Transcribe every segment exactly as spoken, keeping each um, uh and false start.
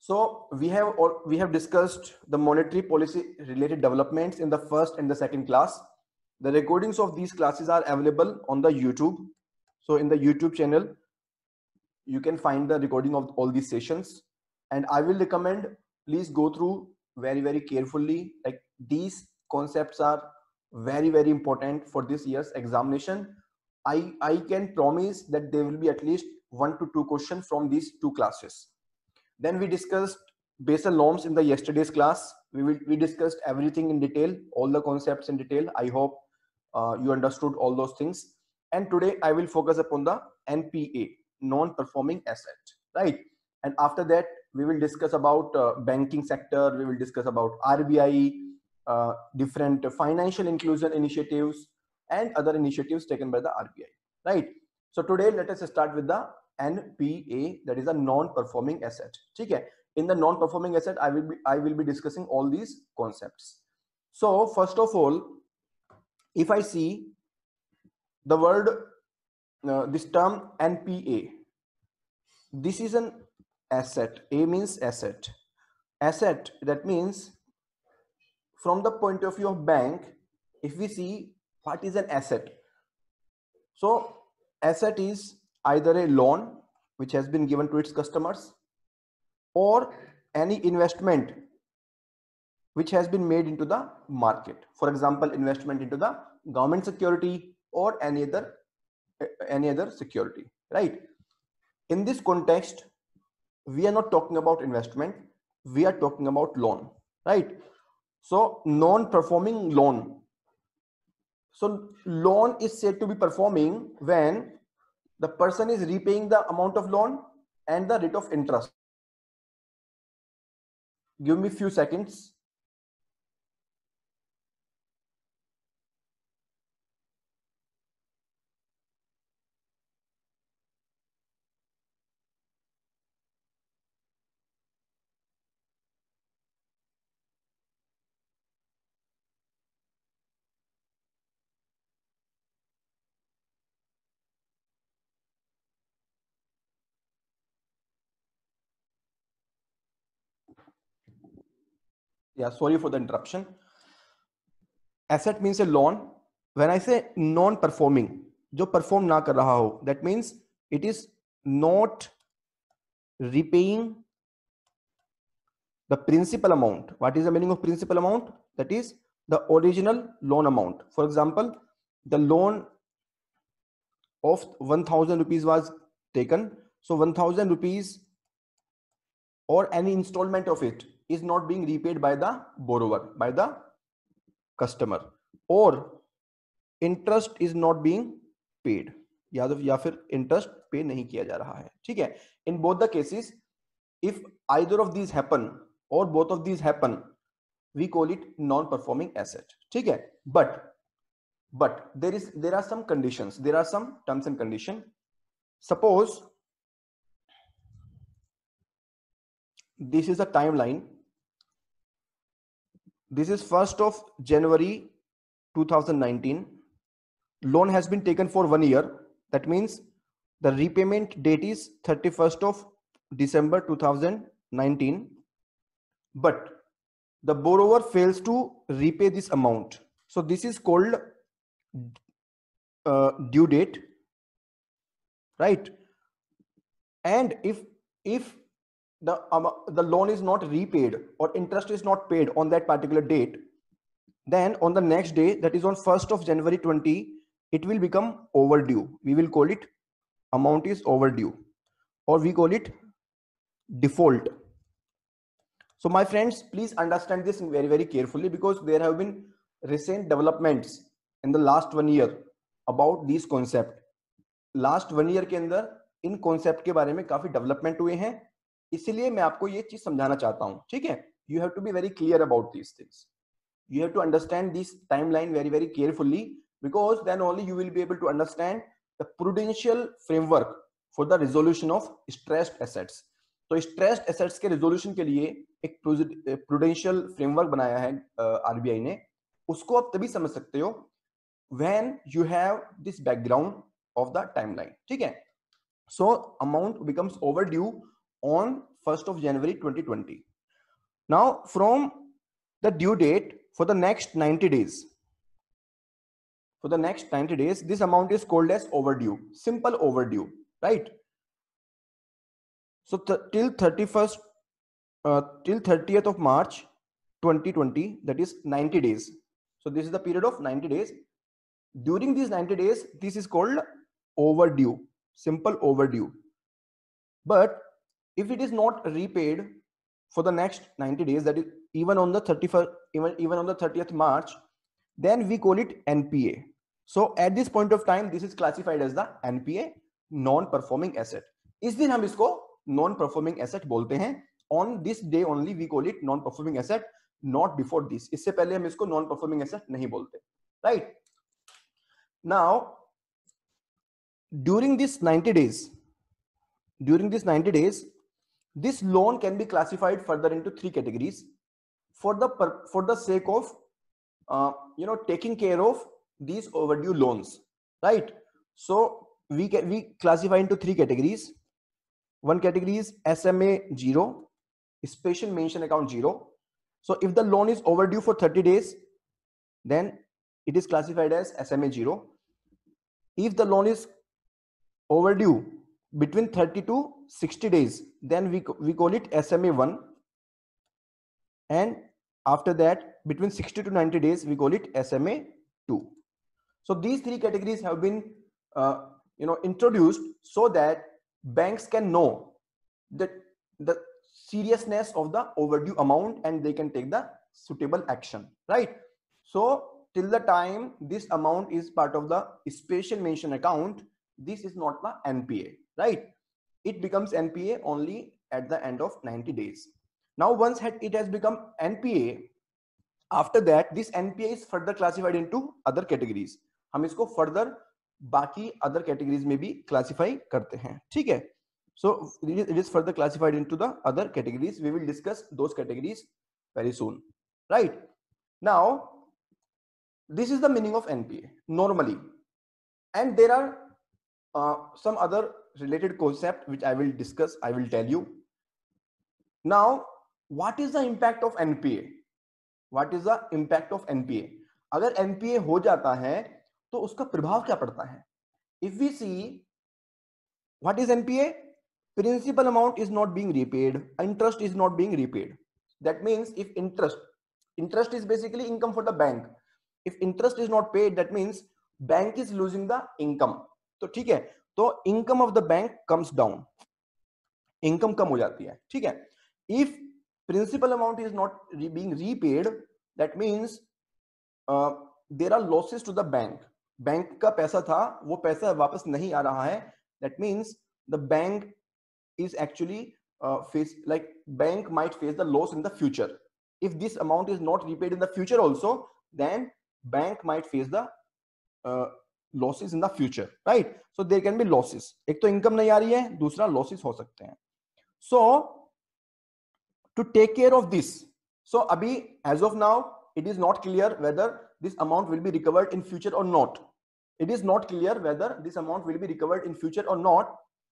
So we have all, we have discussed the monetary policy related developments in the first and the second class. The recordings of these classes are available on the YouTube. So in the YouTube channel, you can find the recording of all these sessions. And I will recommend, please go through very, very carefully. Like these concepts are very, very important for this year's examination. I, I can promise that there will be at least one to two questions from these two classes. Then we discussed Basel norms in the yesterday's class. We will, we discussed everything in detail, all the concepts in detail. I hope uh, you understood all those things. And today I will focus upon the N P A, non-performing asset, right? And after that, we will discuss about uh, banking sector. We will discuss about R B I, uh, different financial inclusion initiatives, and other initiatives taken by the R B I, right? So today, let us start with the N P A, that is a non-performing asset. Okay. In the non-performing asset, I will be I will be discussing all these concepts. So first of all, if I see the word, uh, this term N P A, this is an asset. A means asset. Asset, that means from the point of view of bank, if we see what is an asset. So asset is either a loan which has been given to its customers, or any investment which has been made into the market. For example, investment into the government security or any other any other security, right? In this context, we are not talking about investment, we are talking about loan, right? So non-performing loan. So loan is said to be performing when the person is repaying the amount of loan and the rate of interest. Give me a few seconds. Yeah, sorry for the interruption. Asset means a loan. When I say non-performing, जो perform ना कर रहा हो, that means it is not repaying the principal amount. What is the meaning of principal amount? That is the original loan amount. For example, the loan of one thousand rupees was taken. So one thousand rupees or any installment of it is not being repaid by the borrower, by the customer, or interest is not being paid, या तो या फिर interest pay नहीं किया जा रहा है. ठीक है. In both the cases, if either of these happen or both of these happen, we call it non-performing asset. ठीक है. But but there is there are some conditions, there are some terms and condition. Suppose this is a timeline. This is first of January two thousand nineteen. Loan has been taken for one year. That means the repayment date is thirty-first of December two thousand nineteen. But the borrower fails to repay this amount. So this is called uh, due date, right? And if if the um, the loan is not repaid or interest is not paid on that particular date, then on the next day, that is on first of January twenty, it will become overdue. We will call it amount is overdue, or we call it default. So my friends, please understand this very, very carefully, because there have been recent developments in the last one year about these concept. Last one year के अंदर इन concept के बारे में काफी development हुए हैं, इसीलिए मैं आपको ये चीज समझाना चाहता हूं. ठीक है. You have to be very clear about these things. You have to understand this timeline very, very carefully, because then only you will be able to understand the prudential framework for the resolution of stressed assets. तो stressed assets के resolution के लिए एक prudential framework बनाया है R B I ने. उसको आप तभी समझ सकते हो when you have this background of the timeline. ठीक है. So amount becomes overdue on first of January twenty twenty. Now from the due date for the next ninety days, for the next ninety days, this amount is called as overdue, simple overdue, right? So th till thirty-first, uh, till thirtieth of March twenty twenty, that is ninety days. So this is the period of ninety days. During these ninety days, this is called overdue, simple overdue. But if it is not repaid for the next ninety days, that is even on the thirty-first, even, even on the thirtieth March, then we call it N P A. So at this point of time, this is classified as the N P A, non-performing asset. इस दिन हम इसको non-performing asset बोलते हैं. On this day only we call it non-performing asset, not before this. इससे पहले हम इसको non-performing asset नहीं बोलते, right? Now, during this ninety days, during this ninety days, this loan can be classified further into three categories for the for the sake of uh, you know taking care of these overdue loans, right? So we can we classify into three categories. One category is S M A zero, special mention account zero. So if the loan is overdue for thirty days, then it is classified as S M A zero. If the loan is overdue between thirty to sixty days, then we we call it S M A one. And after that, between sixty to ninety days, we call it S M A two. So these three categories have been uh, you know introduced so that banks can know that the seriousness of the overdue amount and they can take the suitable action, right? So till the time this amount is part of the special mention account, this is not the N P A, right? It becomes N P A only at the end of ninety days. Now once it has become N P A, after that this N P A is further classified into other categories. हम इसको further बाकी other categories में भी classify करते हैं, ठीक है? So it is further classified into the other categories. We will discuss those categories very soon, right? Now this is the meaning of N P A normally, and there are uh, some other related concept which I will discuss. I will tell you. Now, what is the impact of N P A? What is the impact of N P A? अगर N P A हो जाता है तो उसका प्रभाव क्या पड़ता है? If we see what is N P A, principal amount is not being repaid, interest is not being repaid. That means if interest, interest is basically income for the bank. If interest is not paid, that means bank is losing the income. तो ठीक है, तो income of the bank comes down, income कम हो जाती है, ठीक है? If principal amount is not re being repaid, that means uh, there are losses to the bank. Bank का पैसा था, वो पैसा वापस नहीं आ रहा है. That means the bank is actually uh, face like bank might face the loss in the future. If this amount is not repaid in the future also, then bank might face the uh, losses in the future, right? So there can be losses. एक तो income नहीं आ रही है, दूसरा losses हो सकते हैं. So to take care of this, so abhi as of now it is not clear whether this amount will be recovered in future or not. It is not clear whether this amount will be recovered in future or not,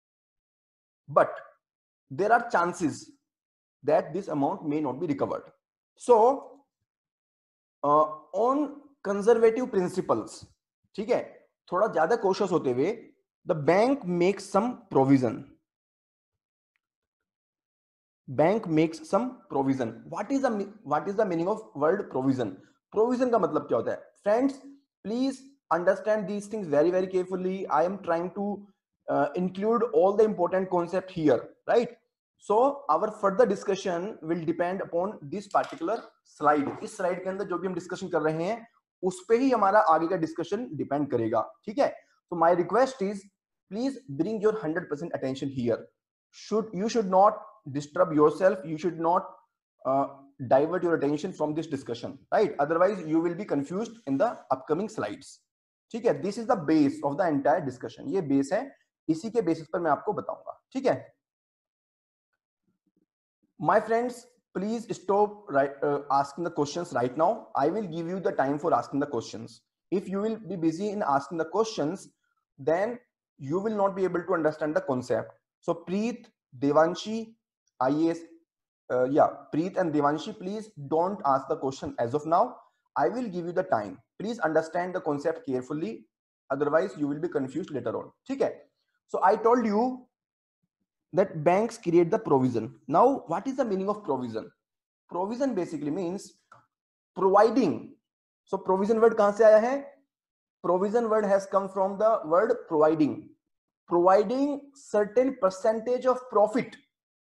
but there are chances that this amount may not be recovered. So uh, on conservative principles, ठीक है, थोड़ा ज्यादा cautious होते हुए, the bank makes some provision. Bank makes some provision. What is the what is the meaning of word provision? Provision का मतलब क्या होता है? Friends, please understand these things very very carefully. I am trying to uh, include all the important concept here, right? So our further discussion will depend upon this particular slide. इस slide के अंदर जो भी हम discussion कर रहे हैं, उस पे ही हमारा आगे का discussion depend करेगा, ठीक है? So my request is, please bring your one hundred percent attention here. Should you should not disturb yourself. You should not uh, divert your attention from this discussion, right? Otherwise, you will be confused in the upcoming slides. ठीक है? This is the base of the entire discussion. ये base है. इसी के basis पर मैं आपको बताऊंगा. ठीक है? My friends, please stop right, uh, asking the questions right now. I will give you the time for asking the questions. If you will be busy in asking the questions, then you will not be able to understand the concept. So Preet, Devanshi, I A S, uh, yeah, Preet and Devanshi, please don't ask the question as of now. I will give you the time. Please understand the concept carefully. Otherwise, you will be confused later on. Okay. So I told you that banks create the provision. Now, what is the meaning of provision? Provision basically means providing. So provision word kahan se aaya hai? Provision word has come from the word providing. Providing certain percentage of profit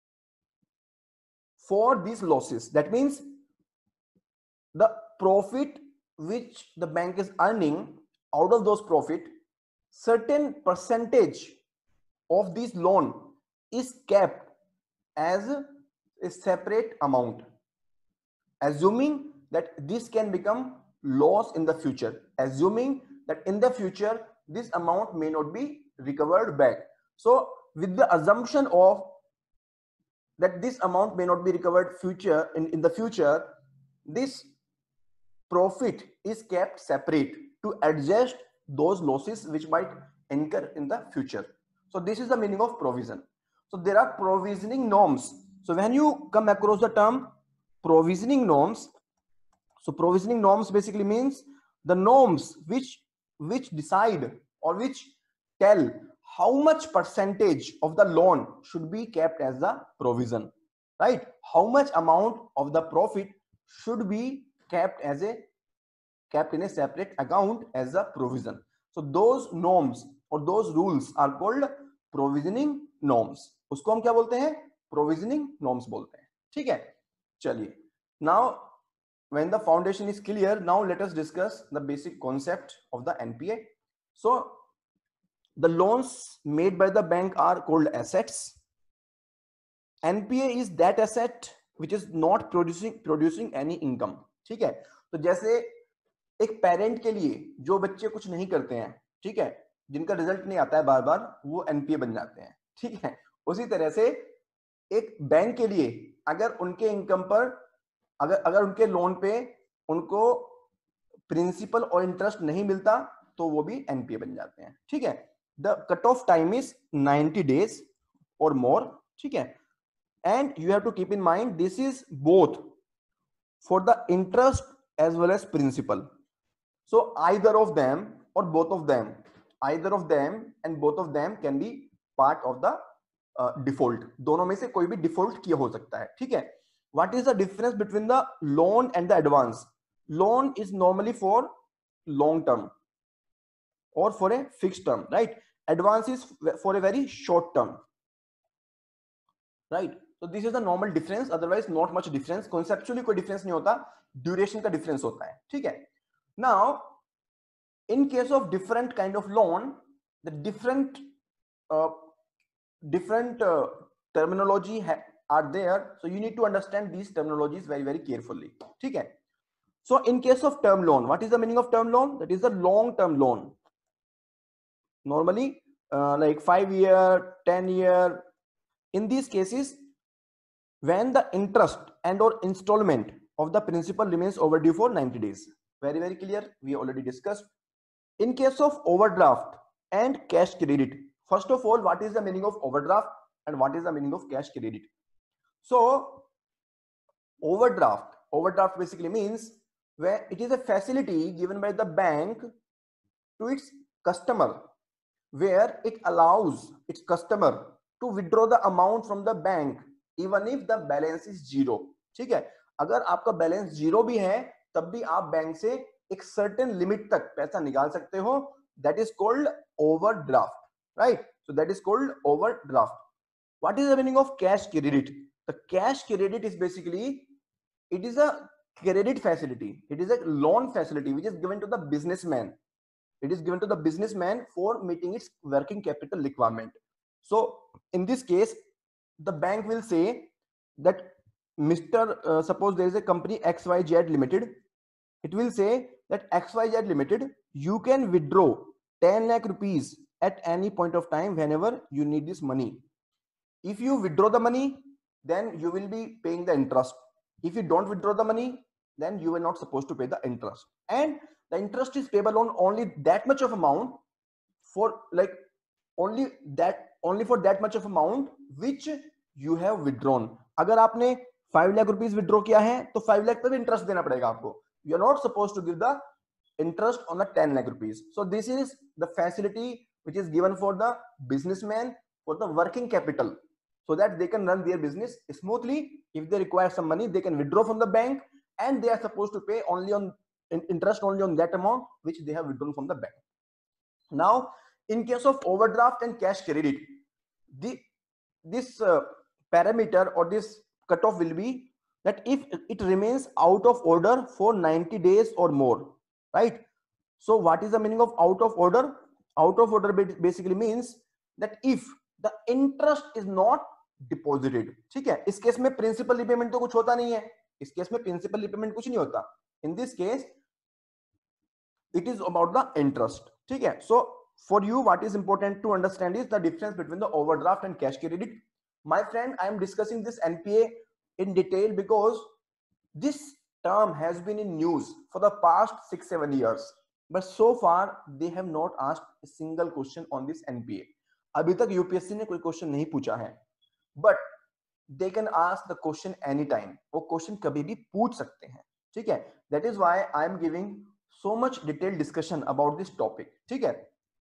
for these losses. That means the profit which the bank is earning, out of those profit, certain percentage of this loan is kept as a separate amount, assuming that this can become loss in the future, assuming that in the future this amount may not be recovered back. So with the assumption of that this amount may not be recovered future in, in the future, this profit is kept separate to adjust those losses which might incur in the future. So this is the meaning of provision. So there are provisioning norms. So when you come across the term provisioning norms, so provisioning norms basically means the norms which which decide or which tell how much percentage of the loan should be kept as the provision, right? How much amount of the profit should be kept as a kept in a separate account as a provision. So those norms or those rules are called provisioning norms. उसको हम क्या बोलते हैं? Provisioning norms बोलते हैं. ठीक है? चलिए. Now, when the foundation is clear, now let us discuss the basic concept of the N P A. So the loans made by the bank are called assets. N P A is that asset which is not producing producing any income. ठीक है? तो जैसे एक parent के लिए जो बच्चे कुछ नहीं करते हैं, ठीक है, जिनका रिजल्ट नहीं आता है बार बार, वो एनपीए बन जाते हैं. ठीक है, उसी तरह से एक बैंक के लिए अगर उनके इनकम पर अगर अगर उनके लोन पे उनको प्रिंसिपल और इंटरेस्ट नहीं मिलता तो वो भी एनपीए बन जाते हैं. ठीक है, the cut off time is ninety days और मोर. ठीक है, and you have to keep in mind this is both for the interest as well as principal. So either of them or both of them, either of them and both of them can be part of the uh, default. दोनों में से कोई भी default किया हो सकता है. ठीक है, what is the difference between the loan and the advance? Loan is normally for long term or for a fixed term, right? Advance is for a very short term, right? So this is the normal difference, otherwise not much difference. Conceptually कोई difference नहीं होता, duration का difference होता है. ठीक है. Now, in case of different kind of loan, the different uh, different uh, terminology are there. So you need to understand these terminologies very very carefully. ठीक है. So in case of term loan, what is the meaning of term loan? That is a long term loan. Normally, uh, like five year, ten year. In these cases, when the interest and or installment of the principal remains overdue for ninety days. Very very clear, we already discussed. In case of overdraft and cash credit, first of all, what is the meaning of overdraft and what is the meaning of cash credit? So overdraft overdraft basically means where it is a facility given by the bank to its customer, where it allows its customer to withdraw the amount from the bank even if the balance is zero. ठीक है, अगर आपका balance zero भी है तब भी आप bank से एक सर्टेन लिमिट तक पैसा निकाल सकते हो. That is called overdraft, right? So that is called overdraft. What is the meaning of cash credit? The cash credit is basically it is a credit facility. It is a loan facility which is given to the businessman. It is given to the businessman for meeting its working capital requirement. So in this case, the bank will say that Mister Uh, suppose there is a company X Y Z Limited. It will say that X Y Z Limited, you can withdraw ten lakh rupees at any point of time whenever you need this money. If you withdraw the money, then you will be paying the interest. If you don't withdraw the money, then you are not supposed to pay the interest. And the interest is payable on only that much of amount for like only that only for that much of amount which you have withdrawn. अगर आपने five lakh rupees withdraw किया है तो five lakh पे भी interest देना पड़ेगा आपको. You are not suppose to give the interest on the ten lakh rupees. So this is the facility which is given for the businessman for the working capital, so that they can run their business smoothly. If they require some money, they can withdraw from the bank, and they are supposed to pay only on interest only on that amount which they have withdrawn from the bank. Now, in case of overdraft and cash credit, the this uh, parameter or this cutoff will be that if it remains out of order for ninety days or more, right? So what is the meaning of out of order? Out of order basically means that if the interest is not deposited. ठीक है, इस case में principal repayment तो कुछ होता नहीं है, इस केस में प्रिंसिपल रिपेमेंट कुछ नहीं होता. In this case it is about the interest. ठीक है, so for you what is important to understand is the difference between the overdraft and cash credit. My friend, I am discussing this N P A in detail because this term has been in news for the past six seven years, but so far they have not asked a single question on this N P A. अभी तक U P S C ने कोई question नहीं पूछा है, but they can ask the question anytime. वो question कभी भी पूछ सकते हैं. ठीक है, that is why I am giving so much detailed discussion about this topic. ठीक है.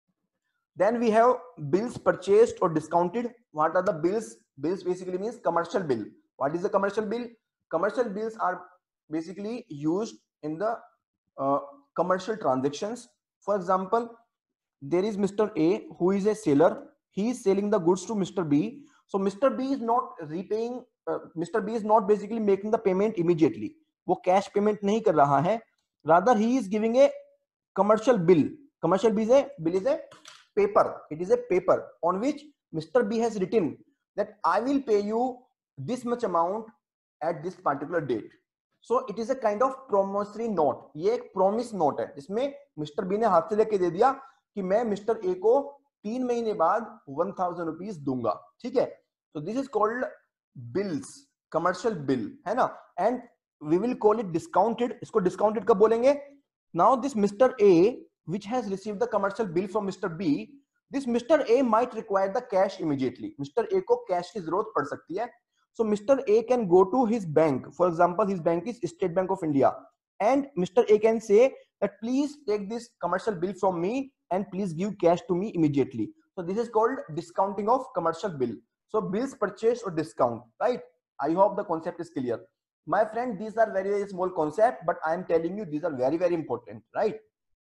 Then we have bills purchased or discounted. What are the bills? Bills basically means commercial bill. What is the commercial bill? Commercial bills are basically used in the uh, commercial transactions. For example, there is Mister A who is a seller. He is selling the goods to Mister B. So Mister B is not repaying. Uh, Mister B is not basically making the payment immediately. वो cash payment नहीं कर रहा है. Rather, he is giving a commercial bill. Commercial bill is a bill is a paper. It is a paper on which Mister B has written that I will pay you this much amount at this particular date. So it is a kind of promissory note. ये एक promise note है जिसमें mister B ने हाथ से लेके दे दिया कि मैं मिस्टर ए को तीन महीने बाद वन थाउजेंड रुपीज दूंगा. ठीक है, so this is called bills, commercial bill है ना, and we will call it discounted. इसको discounted कब बोलेंगे? Now this Mister A which has received the commercial bill from Mister B, this Mister A might require the cash immediately. Mister A को cash की जरूरत पड़ सकती है. So Mister A can go to his bank. For example, his bank is State Bank of India, and Mister A can say that please take this commercial bill from me and please give cash to me immediately. So this is called discounting of commercial bill. So bills purchase or discount, right? I hope the concept is clear. My friend, these are very, very small concept, but I am telling you these are very, very important, right?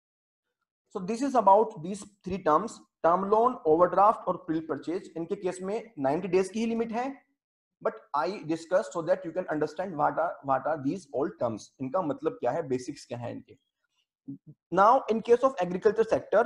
So this is about these three terms: term loan, overdraft और bill purchase. इनके case में ninety days की ही limit है. But I discussed so that you can understand what are what are these all terms. इनका मतलब क्या है, basics क्या है इनके. Now, in case of agriculture sector,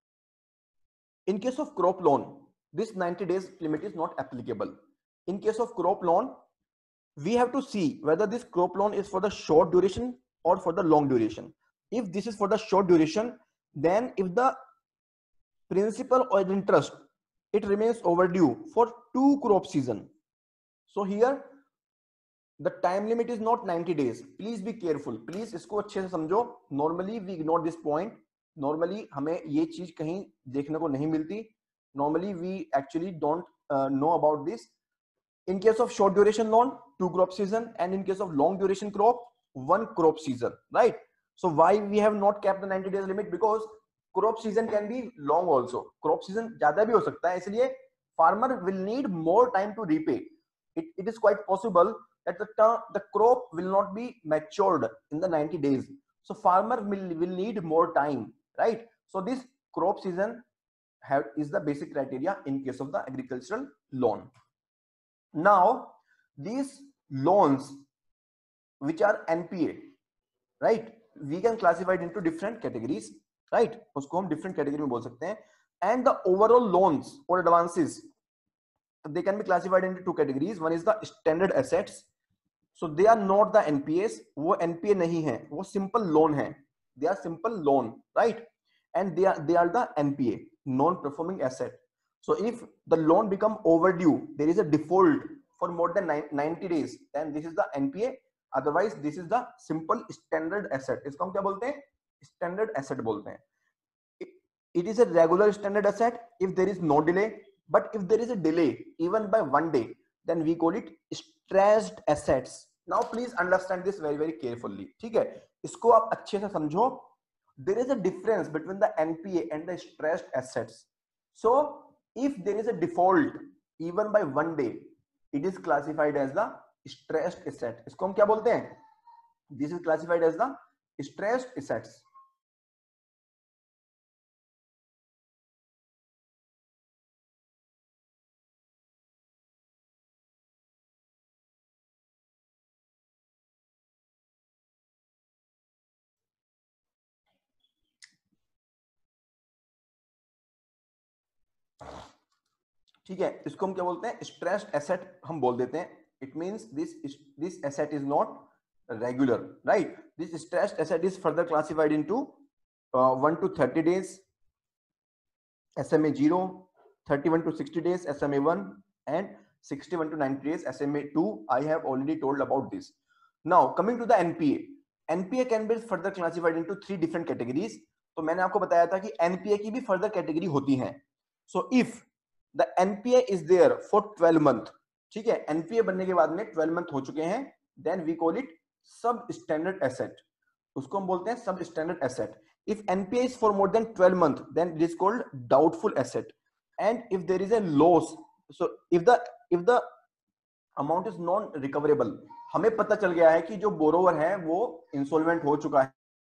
in case of crop loan, this ninety days limit is not applicable. In case of crop loan, we have to see whether this crop loan is for the short duration or for the long duration. If this is for the short duration, then if the principal or interest it remains overdue for two crop season. So here the time limit is not ninety days. Please be careful. Please इसको अच्छे से समझो. Normally we ignore this point. Normally हमें ये चीज कहीं देखने को नहीं मिलती. Normally we actually don't uh, know about this. In case of short duration loan, two crop season, and in case of long duration crop, one crop season, right? So why we have not kept the ninety days limit? Because crop season can be long also. Crop season ज़्यादा भी हो सकता है, इसलिए farmer will need more time to repay. It, it is quite possible that the term, the crop will not be matured in the ninety days. So farmer will, will need more time, right? So this crop season have, is the basic criteria in case of the agricultural loan. Now, these loans which are N P A, right? We can classify it into different categories, right? उसको हम different category में बोल सकते हैं. And the overall loans or advances, they can be classified into two categories. One is the standard assets. So they are not the N P As. वो N P A नहीं है, वो simple loan है. They are simple loan, right? And they are they are the N P A, non-performing asset. So if the loan become overdue, there is a default for more than ninety days, then this is the N P A. Otherwise, this is the simple standard asset. इसको हम क्या बोलते हैं? Standard asset बोलते हैं. It, it is a regular standard asset if there is no delay. But if there is a delay, even by one day, then we call it stressed assets. Now please understand this very very carefully. ठीक है, इसको आप अच्छे से समझो. There is a difference between the N P A and the stressed assets. So if there is a default even by one day, it is classified as the stressed asset. इसको हम क्या बोलते हैं? This is classified as the stressed assets. ठीक है, इसको हम क्या बोलते हैं? स्ट्रेस्ड एसेट हम बोल देते हैं. It means this this asset is not regular, right? This stressed asset is further classified into one two thirty days S M A zero, thirty-one to sixty days S M A one, and sixty-one to ninety days S M A two. I have already told about this. Now coming to the N P A. N P A can be further classified into three different categories. तो मैंने आपको बताया था कि N P A की भी further category होती हैं. So if the N P A is there for twelve month, ठीक है, N P A बनने के बाद में twelve month हो चुके हैं, then we call it substandard asset. उसको हम बोलते हैं substandard asset. If N P A is for more than twelve month, then it is called doubtful asset. And if there is a loss, so if the if the amount is non recoverable, हमें पता चल गया है कि जो borrower है वो insolvent हो चुका है,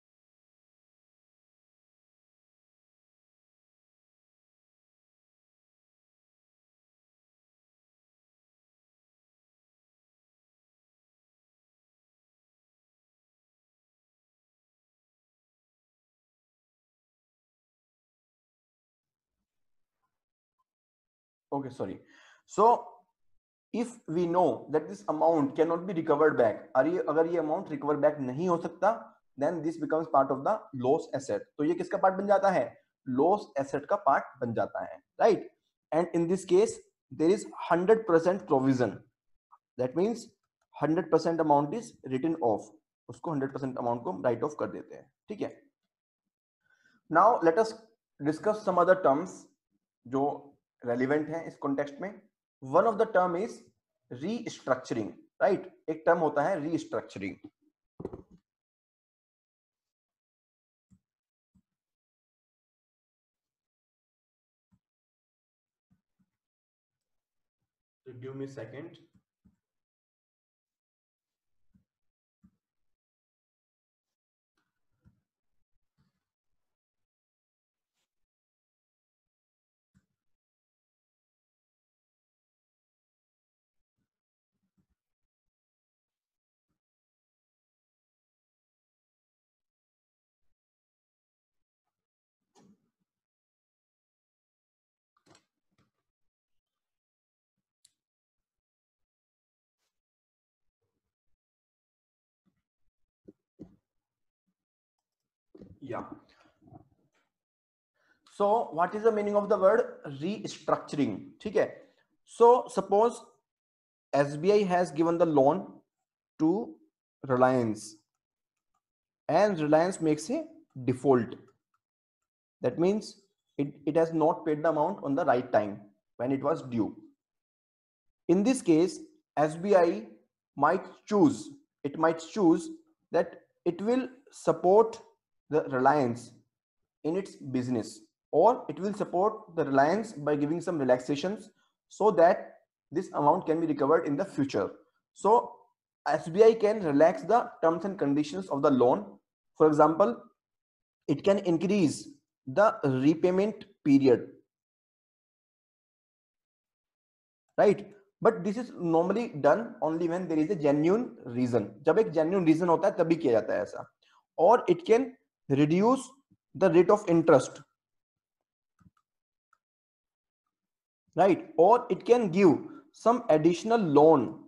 okay, sorry. So if we know that this amount cannot be recovered back, अगर ये amount recover back नहीं हो सकता, then this becomes part of the loss asset. तो ये किसका part बन जाता है? Loss asset का part बन जाता है, right? And in this case there is one hundred percent provision. That means one hundred percent amount is written off. उसको one hundred percent amount को write off कर देते हैं, ठीक है? Now let us discuss some other terms जो relevant हैं इस context में. One of the term is restructuring, right? एक term होता है restructuring. So give me a second. Yeah. So what is the meaning of the word restructuring? ठीक है. So suppose S B I has given the loan to Reliance and Reliance makes a default. That means it, it has not paid the amount on the right time when it was due. In this case, S B I might choose, it might choose that it will support the Reliance in its business, or it will support the Reliance by giving some relaxations so that this amount can be recovered in the future. So S B I can relax the terms and conditions of the loan. For example, it can increase the repayment period, right? But this is normally done only when there is a genuine reason. जब एक genuine reason होता है तभी किया जाता है ऐसा. Or it can reduce the rate of interest, right? Or it can give some additional loan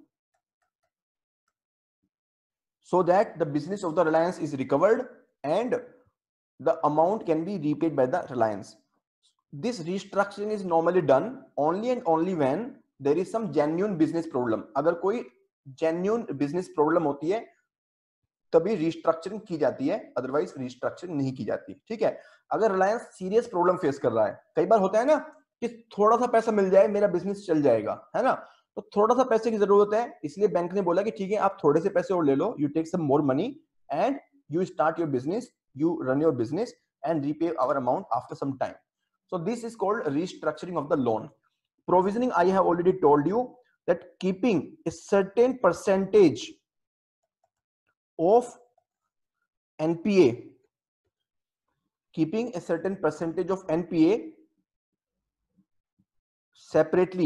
so that the business of the Reliance is recovered and the amount can be repaid by the Reliance. This restructuring is normally done only and only when there is some genuine business problem. अगर कोई genuine business problem होती है तभी restructuring की जाती है, otherwise restructuring नहीं की जाती, ठीक है? अगर Reliance serious problem face कर रहा है, कई बार होता है ना कि थोड़ा सा पैसा मिल जाए मेरा business चल जाएगा, है ना? तो थोड़ा सा पैसे की जरूरत है, इसलिए बैंक ने बोला कि ठीक है आप थोड़े से पैसे और ले लो, you take some more money and you start your business, you run your business and repay our amount after some time. So this is called restructuring of the loan. Provisioning, I have already told you that keeping a certain percentage of N P A, keeping a certain percentage of N P A separately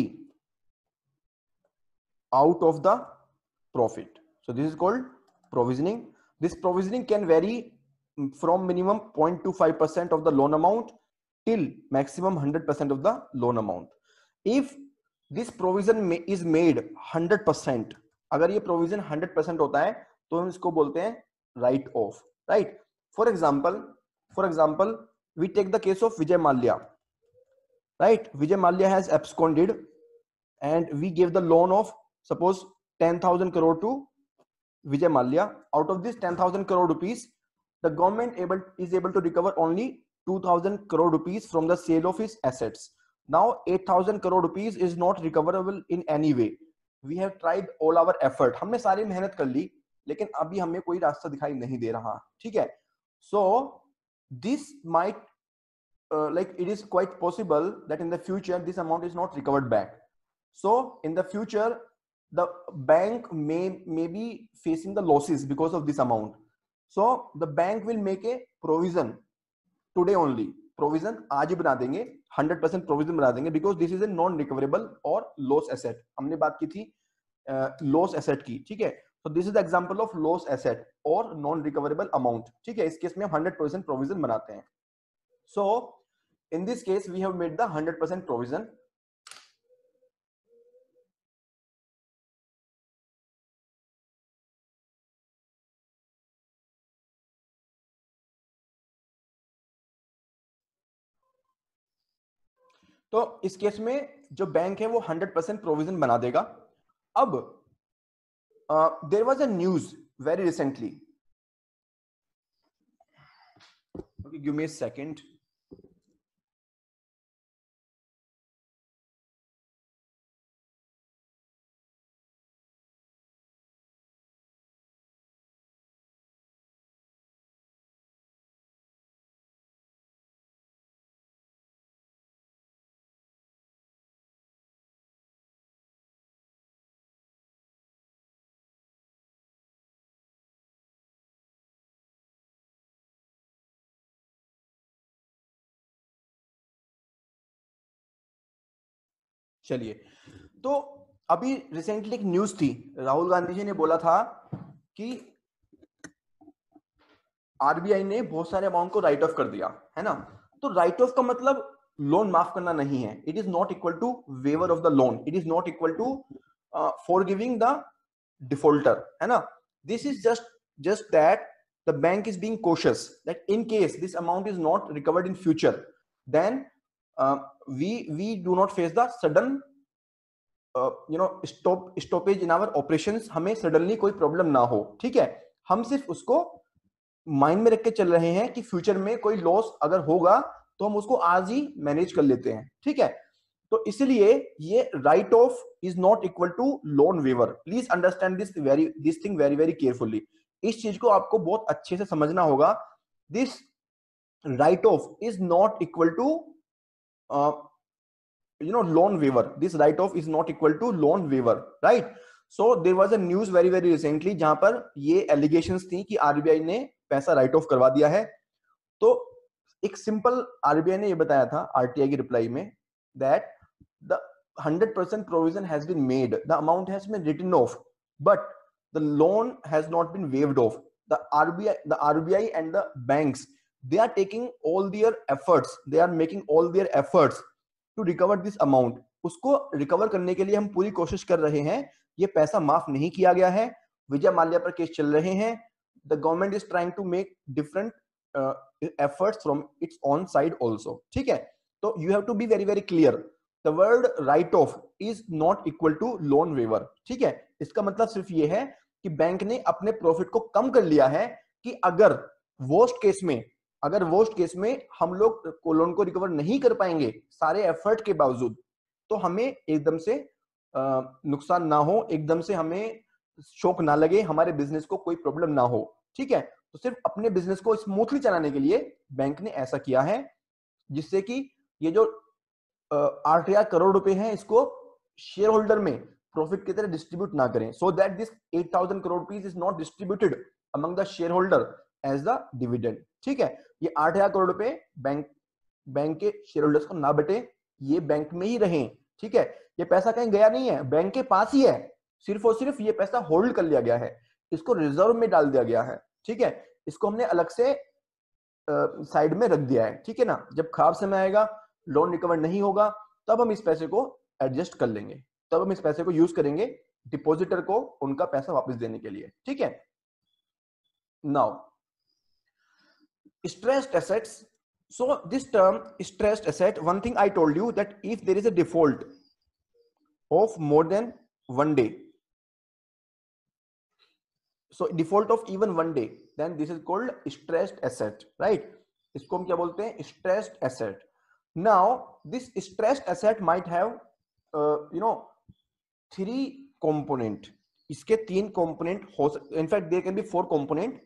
out of the profit. So this is called provisioning. This provisioning can vary from minimum zero point two five percent of the loan amount till maximum one hundred percent of the loan amount. If this provision is made one hundred percent, अगर ये provision one hundred percent होता है तो हम इसको बोलते हैं write off, right? For example, for example, we take the case of Vijay Mallya, right? Vijay Mallya has absconded and we gave the loan of suppose ten thousand crore to Vijay Mallya. Out of this ten thousand crore rupees, the government able is able to recover only two thousand crore rupees from the sale of his assets. Now eight thousand crore rupees is not recoverable in any way. We have tried all our effort. हमने सारी मेहनत कर ली, लेकिन अभी हमें कोई रास्ता दिखाई नहीं दे रहा, ठीक है? So this might uh, like it is quite possible that in the future this amount is not recovered back. So in the future the bank may may be facing the losses because of this amount. So the bank will make a provision today only. Provision आज ही बना देंगे, one hundred percent provision बना देंगे because this is a non recoverable or loss asset. हमने बात की थी uh, loss asset की, ठीक है? So this is the example of loss asset or non recoverable amount, ठीक है? इस केस में हम one hundred percent provision बनाते हैं. So in this case we have made the one hundred percent provision. तो इस केस में जो बैंक है वो one hundred percent प्रोविजन बना देगा. अब there was a news very recently. Okay, give me a second. चलिए, तो अभी रिसेंटली एक न्यूज थी, राहुल गांधी जी ने बोला था कि आरबीआई ने बहुत सारे अमाउंट को राइट ऑफ कर दिया है ना. तो राइट ऑफ का मतलब लोन माफ करना नहीं है. It is not equal to waiver of the loan. It is not equal to forgiving the defaulter, है ना. This is just just that the bank is being cautious that in case this amount is not recovered in future, then uh, we we do not face the sudden uh, you know stop stoppage in our operations. हमें suddenly कोई problem ना हो, ठीक है. हम सिर्फ उसको mind में रख के चल रहे हैं कि फ्यूचर में कोई लॉस अगर होगा तो हम उसको आज ही मैनेज कर लेते हैं, ठीक है. तो इसलिए ये write off is not equal to loan waiver. Please understand this very this thing very very carefully. इस चीज को आपको बहुत अच्छे से समझना होगा. This write off is not equal to you know loan waiver. This write off is not equal to loan waiver, right? So there was a news very very recently जहां पर ये allegations थी कि आरबीआई ने पैसा right of करवा दिया है. तो एक सिंपल आरबीआई ने ये बताया था आरटीआई की रिप्लाई में that the one hundred percent provision has been made, the amount has been written off, but the loan has not been waived off. The RBI the RBI and the banks, they are taking all their efforts, they are making all their efforts to recover this amount. उसको recover करने के लिए हम पूरी कोशिश कर रहे हैं. ये पैसा माफ नहीं किया गया है. विजय माल्या पर केस चल रहे हैं. The government is trying to make different efforts from its own side also, ठीक है. तो you have to be very very clear. The word write off is not equal to loan waiver, ठीक है. इसका मतलब सिर्फ ये है कि बैंक ने अपने प्रॉफिट को कम कर लिया है कि अगर वर्स्ट केस में अगर वर्स्ट केस में हम लोग लोन को रिकवर नहीं कर पाएंगे सारे एफर्ट के बावजूद, तो हमें एकदम से नुकसान ना हो, एकदम से हमें शॉक ना लगे, हमारे बिजनेस को कोई प्रॉब्लम ना हो, ठीक है। तो सिर्फ अपने बिजनेस को स्मूथली चलाने के लिए बैंक ने ऐसा किया है, जिससे कि ये जो आठ हजार करोड़ रुपए हैं इसको शेयर होल्डर में प्रॉफिट की तरह डिस्ट्रीब्यूट ना करें, so that this eight thousand crore rupees is not distributed among the share holder as the dividend, ठीक है। ये आठ हजार करोड़ रुपए बैंक बैंक के शेयर होल्डर्स को ना बटे, ये बैंक में ही रहे, ठीक है। ये पैसा कहीं गया नहीं है, बैंक के पास ही है, सिर्फ और सिर्फ ये पैसा होल्ड कर लिया गया है, इसको रिजर्व में डाल दिया गया है, ठीक है। इसको हमने अलग से साइड uh, में रख दिया है, ठीक है ना। जब खराब समय आएगा, लोन रिकवर नहीं होगा, तब हम इस पैसे को एडजस्ट कर लेंगे, तब हम इस पैसे को यूज करेंगे डिपॉजिटर को उनका पैसा वापस देने के लिए, ठीक है। Now stressed assets, so this term stressed asset, one thing I told you that if there is a default of more than one day, so default of even one day, then this is called stressed asset, right? इसको हम क्या बोलते हैं? stressed asset. Now this stressed asset might have uh, you know three component, इसके तीन component हो सकते, in fact there can be four component,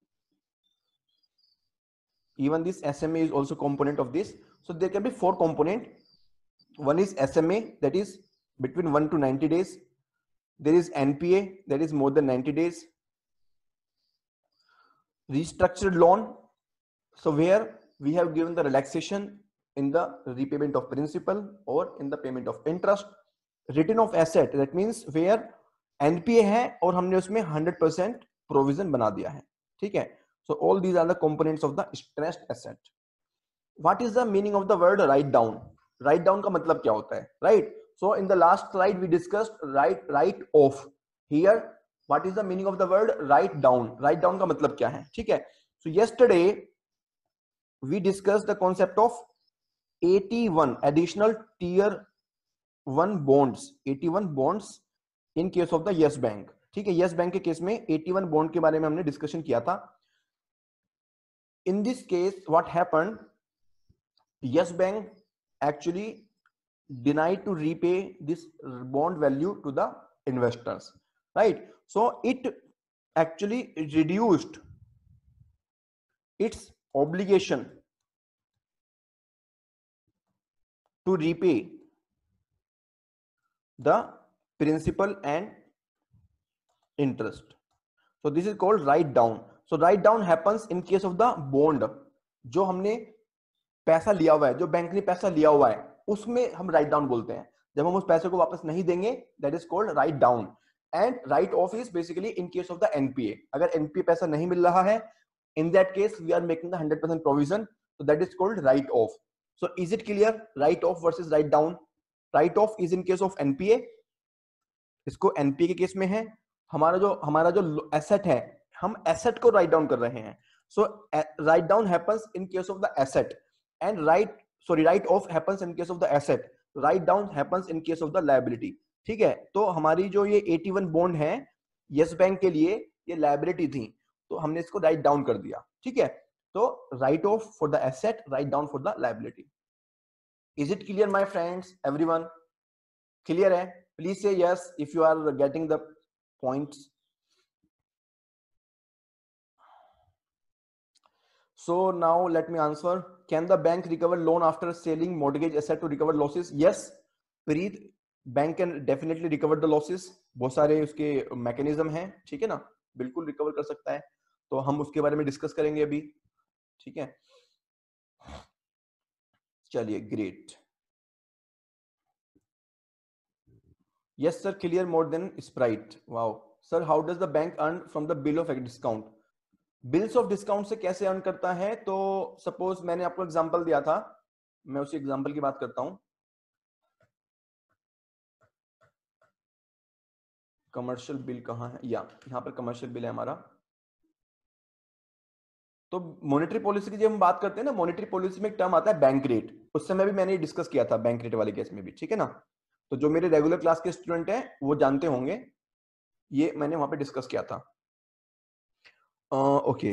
even this S M A is also component of this, so there can be four component. One is S M A, that is between one to ninety days. There is N P A, that is more than ninety days. Restructured loan, so where we have given the relaxation in the repayment of principal or in the payment of interest. Return of asset, that means where N P A है और हमने उसमें one hundred percent provision बना दिया है, ठीक है। So all these are the components of the stressed asset. What is the meaning of the word write down? Write down का मतलब क्या होता है, right? So in the last slide we discussed write write off. Here what is the meaning of the word write down? Write down का मतलब क्या है, ठीक है। So yesterday we discussed the concept of eighty-one additional tier one bonds, eighty-one bonds in case of the Yes Bank, ठीक है। Yes Bank के case में eighty-one bond के बारे में हमने डिस्कशन किया था। In this case what happened, Yes Bank actually denied to repay this bond value to the investors, right? So it actually reduced its obligation to repay the principal and interest. So this is called write down. So write down happens in case of the bond, जो हमने पैसा लिया हुआ है, जो bank ने पैसा लिया हुआ है, उसमें हम राइट डाउन बोलते हैं। जब हम उस पैसे को वापस नहीं देंगे, that is called write down. And write off is basically in case of the NPA, अगर एनपीए पैसा नहीं मिल रहा है, in that case we are making the one hundred percent provision, so that is called write off. So is it clear? Write off versus write down. Write off is in case of NPA, इसको NPA के case में है। हमारा जो हमारा जो asset है, हम एसेट को राइट डाउन कर रहे हैं, so write down happens in case of the asset and write sorry write off happens in case of the asset, write down happens in case of the liability, ठीक है। तो हमारी जो ये eighty-one बॉन्ड है यस बैंक के लिए, ये लायबिलिटी थी, तो हमने इसको राइट डाउन कर दिया, ठीक है। तो write off for the asset, write down for the liability. Is it clear my friends? Everyone clear है? Please say yes if you are getting the points. So now let me answer. Can the bank recover loan after selling mortgage asset to recover losses? Yes, Preet, bank can definitely recover the losses. बहुत सारे उसके mechanism हैं, ठीक है ना, बिल्कुल recover कर सकता है। तो हम उसके बारे में डिस्कस करेंगे अभी, ठीक है। चलिए, great. Yes sir, clear more than Sprite. Wow. Sir, how does the bank earn from the bill of discount? Bills of discount से कैसे अर्न करता है? तो सपोज मैंने आपको एग्जांपल दिया था, मैं उसी एग्जांपल की बात करता हूं। कमर्शियल बिल कहां है? या यहां पर कमर्शियल बिल है हमारा। तो मॉनेटरी पॉलिसी की जब हम बात करते हैं ना, मॉनेटरी पॉलिसी में एक टर्म आता है बैंक रेट, उस समय भी मैंने डिस्कस किया था बैंक रेट वाले केस में भी, ठीक है ना। तो जो मेरे रेगुलर क्लास के स्टूडेंट हैं वो जानते होंगे, ये मैंने वहां पे डिस्कस किया था। ओके,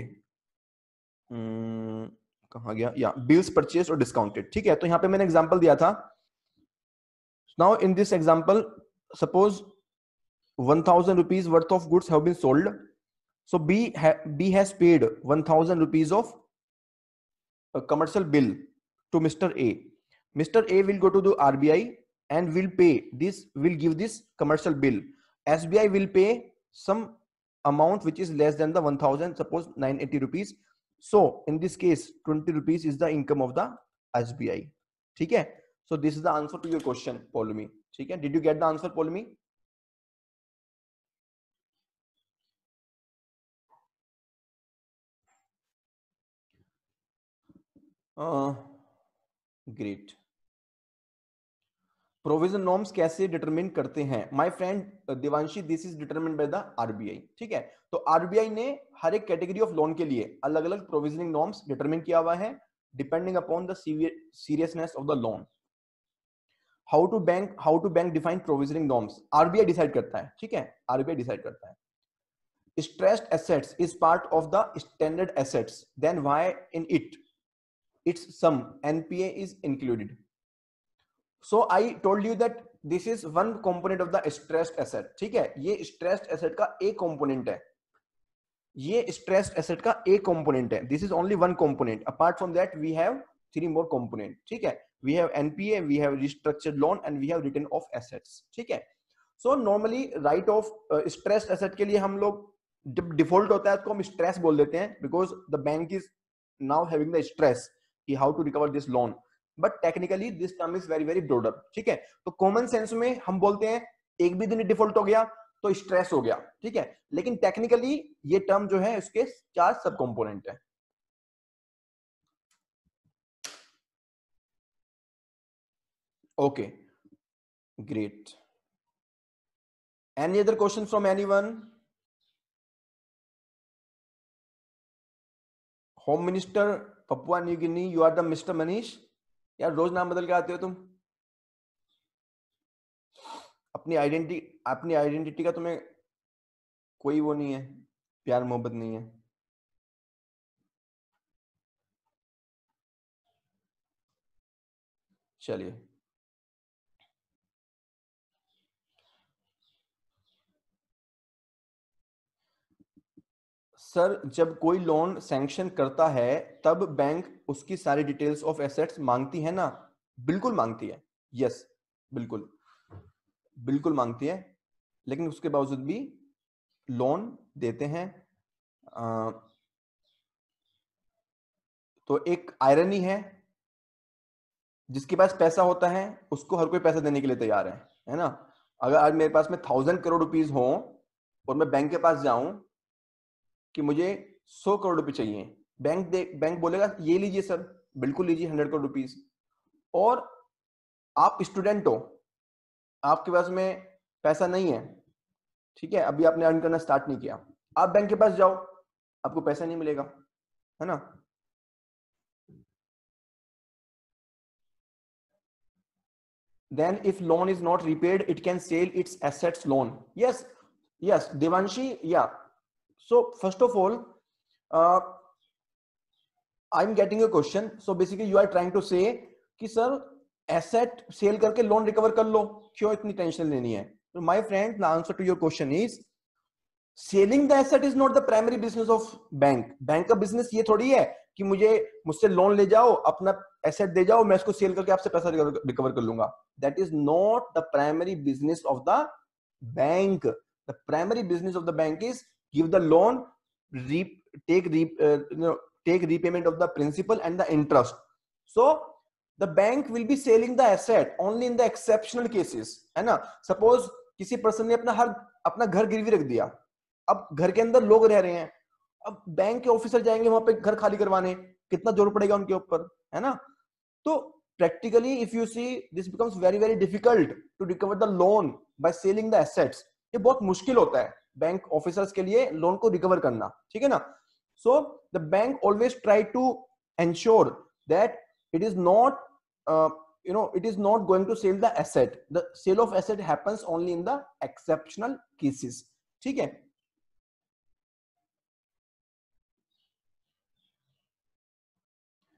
कहां गया? या बिल्स परचेज और डिस्काउंटेड, ठीक है। तो यहाँ पे मैंने एग्जांपल दिया था। Now in this example suppose one thousand rupees worth of goods have been sold. So B ha B has paid one thousand rupees of a commercial bill to Mister A. Mister A will go to the R B I and will pay this, will give this commercial bill. S B I will pay some amount which is less than the one thousand, suppose nine hundred eighty rupees. So in this case twenty rupees is the income of the S B I. ठीक है? So this is the answer to your question, Polumi. ठीक है? Did you get the answer, Polumi? Uh, great. Provision norms कैसे determine करते हैं? My friend Devanshi, this is determined by the RBI. ठीक है, तो आरबीआई ने हर एक कैटेगरी ऑफ लोन के लिए अलग अलग प्रोविजनिंग नॉर्म्स डिटरमिन किया हुआ है depending upon the seriousness of the loan. How to bank how to bank define provisioning norms? RBI decide करता है. ठीक है, आरबीआई डिसाइड करता है. Stressed assets is part of the standard assets, then why in it its sum N P A is included? So I told you that this is one component of the stressed asset. ठीक है, ये stressed asset का एक component है. ये stressed asset का एक component है. This is only one component. Apart from that, we have three more component. ठीक है, we have N P A, we have restructured loan, and we have written off assets. ठीक है, so normally write off uh, stressed asset के लिए हम लोग जब default होता है तो हम स्ट्रेस बोल देते हैं, because the bank is now having the stress कि how to recover this loan. But technically this term is very very broader. ठीक है, तो कॉमन सेंस में हम बोलते हैं एक भी दिन डिफॉल्ट हो गया तो स्ट्रेस हो गया. ठीक है, लेकिन टेक्निकली ये टर्म जो है उसके चार सब कंपोनेंट है. Okay, great. Any other question from anyone? Home minister Papua New Guinea, you are the mister Manish. यार रोज नाम बदल के आते हो तुम. अपनी आइडेंटिटी अपनी आइडेंटिटी का तुम्हें कोई वो नहीं है, प्यार मोहब्बत नहीं है. चलिए, सर जब कोई लोन सैंक्शन करता है तब बैंक उसकी सारी डिटेल्स ऑफ एसेट्स मांगती है ना? बिल्कुल मांगती है. यस, बिल्कुल बिल्कुल मांगती है, लेकिन उसके बावजूद भी लोन देते हैं. आ, तो एक आयरनी है, जिसके पास पैसा होता है उसको हर कोई पैसा देने के लिए तैयार है, है ना? अगर आज मेरे पास में थाउजेंड करोड़ रुपीज हो और मैं बैंक के पास जाऊं कि मुझे सौ करोड़ रुपए चाहिए, बैंक दे बैंक बोलेगा ये लीजिए सर, बिल्कुल लीजिए हंड्रेड करोड़ रुपीज. और आप स्टूडेंट हो, आपके पास में पैसा नहीं है, ठीक है, अभी आपने अर्न करना स्टार्ट नहीं किया, आप बैंक के पास जाओ, आपको पैसा नहीं मिलेगा, है ना? Then if loan is not repaid, it can sell its assets loan. Yes, yes, Devanshi, yeah. So first of all, uh, I'm getting a question. So basically you are trying to say कि sir asset सेल करके loan recover कर लो, क्यों इतनी tension लेनी है? तो my friend, the answer to your question is selling the asset is not the primary business of bank. Bank का बिजनेस ये थोड़ी है कि मुझे मुझसे लोन ले जाओ, अपना एसेट दे जाओ, मैं इसको सेल करके आपसे पैसा रिकवर कर लूंगा. That is not the primary business of the bank. The primary business of the bank is give the loan, take take repayment of the principal and the interest. So the bank will be selling the asset only in the exceptional cases, है ना? Suppose किसी person ने अपना हर अपना घर गिरवी रख दिया, अब घर के अंदर लोग रह रहे हैं, अब बैंक के ऑफिसर जाएंगे वहां पे घर खाली करवाने, कितना जोर पड़ेगा उनके ऊपर, है ना? तो practically if you see this becomes very very difficult to recover the loan by selling the assets. ये बहुत मुश्किल होता है बैंक ऑफिसर्स के लिए लोन को रिकवर करना, ठीक है ना? So the bank always try to ensure that it is not you know it is not going to sell the asset. The sale of asset happens only in the exceptional cases. ठीक है?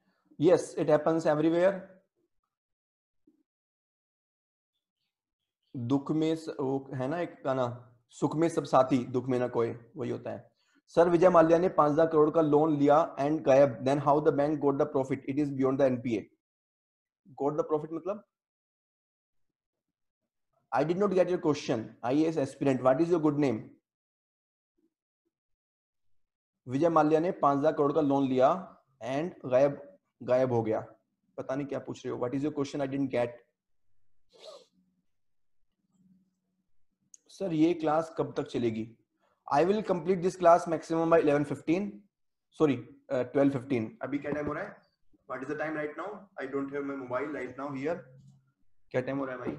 Yes, it happens everywhere. दुख में स, वो है ना एक गाना, सुख में सब साथी दुख में ना कोई, वही होता है। सर विजय माल्या ने पांच हजार करोड़ का लोन लिया एंड गायब, then how the bank got the profit, it is beyond the NPA. Got the profit मतलब, I did not get your question. IAS aspirant, what is your good name? Vijay Mallya ने पांच हजार करोड़ का लोन लिया and गायब, गायब हो गया। पता नहीं क्या पूछ रहे हो, what is your question? I didn't get. Sir ये क्लास कब तक चलेगी? I will complete this class maximum by eleven fifteen, sorry twelve fifteen. अभी क्या टाइम हो रहा है? What is the time right now? I don't have my mobile right now here. क्या टाइम हो रहा है भाई?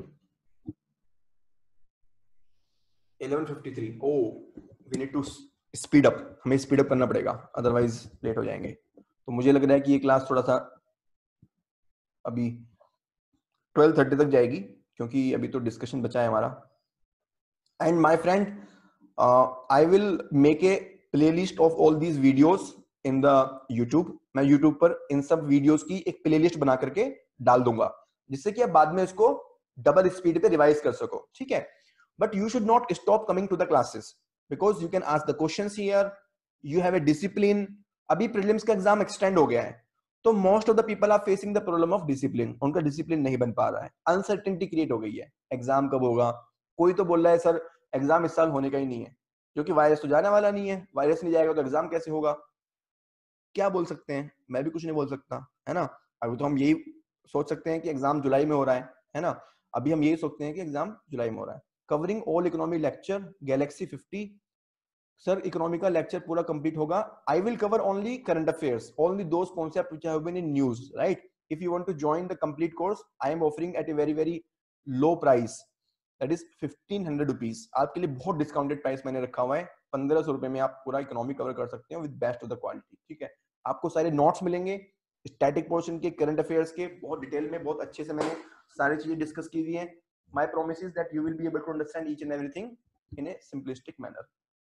Eleven fifty three. Oh, we need to speed up, हमें स्पीड अप करना पड़ेगा, अदरवाइज लेट हो जाएंगे। तो मुझे लग रहा है कि ये क्लास थोड़ा सा अभी ट्वेल्व थर्टी तक जाएगी, क्योंकि अभी तो डिस्कशन बचा है हमारा। And my friend, I will make a playlist of all these videos in the YouTube. मैं यूट्यूब पर इन सब वीडियोस की एक प्लेलिस्ट बना करके डाल दूंगा, जिससे कि आप बाद में इसको डबल स्पीड पे रिवाइज कर सको, ठीक है? But you should not stop coming to the classes, because you can ask the questions here, you have a discipline. अभी प्रीलिम्स का एग्जाम एक्सटेंड हो गया है, तो most of the people are facing the problem of discipline. उनका discipline नहीं बन पा रहा है, अनसर्टेनिटी क्रिएट हो गई है, एग्जाम कब होगा। कोई तो बोल रहा है सर एग्जाम इस साल होने का ही नहीं है, क्योंकि वायरस तो जाने वाला नहीं है, वायरस नहीं जाएगा तो एग्जाम कैसे होगा? क्या बोल सकते हैं? मैं भी कुछ नहीं बोल सकता, है ना? अभी तो हम यही सोच सकते हैं कि एग्जाम जुलाई में हो रहा है है ना? अभी हम यही सोचते हैं कि एग्जाम जुलाई में हो रहा है। Covering all economy lecture galaxy fifty. Sir economy का लेक्चर पूरा कंप्लीट होगा। I will cover only current affairs, only those concept which have been in news, right? If you want to join the complete course, I am offering at a very very low price, that is fifteen hundred rupees. आपके लिए बहुत discounted price मैंने रखा हुआ है। पंद्रह सौ रुपए में आप पूरा इकोनॉमी कवर कर सकते हो with best of the quality, ठीक है? आपको सारे नोट्स मिलेंगे, स्टैटिक पोर्शन के, करंट अफेयर्स के, बहुत डिटेल में, बहुत अच्छे से मैंने सारी चीजें डिस्कस की हुई है। My promise is that you will be able to understand each and everything in a simplistic manner.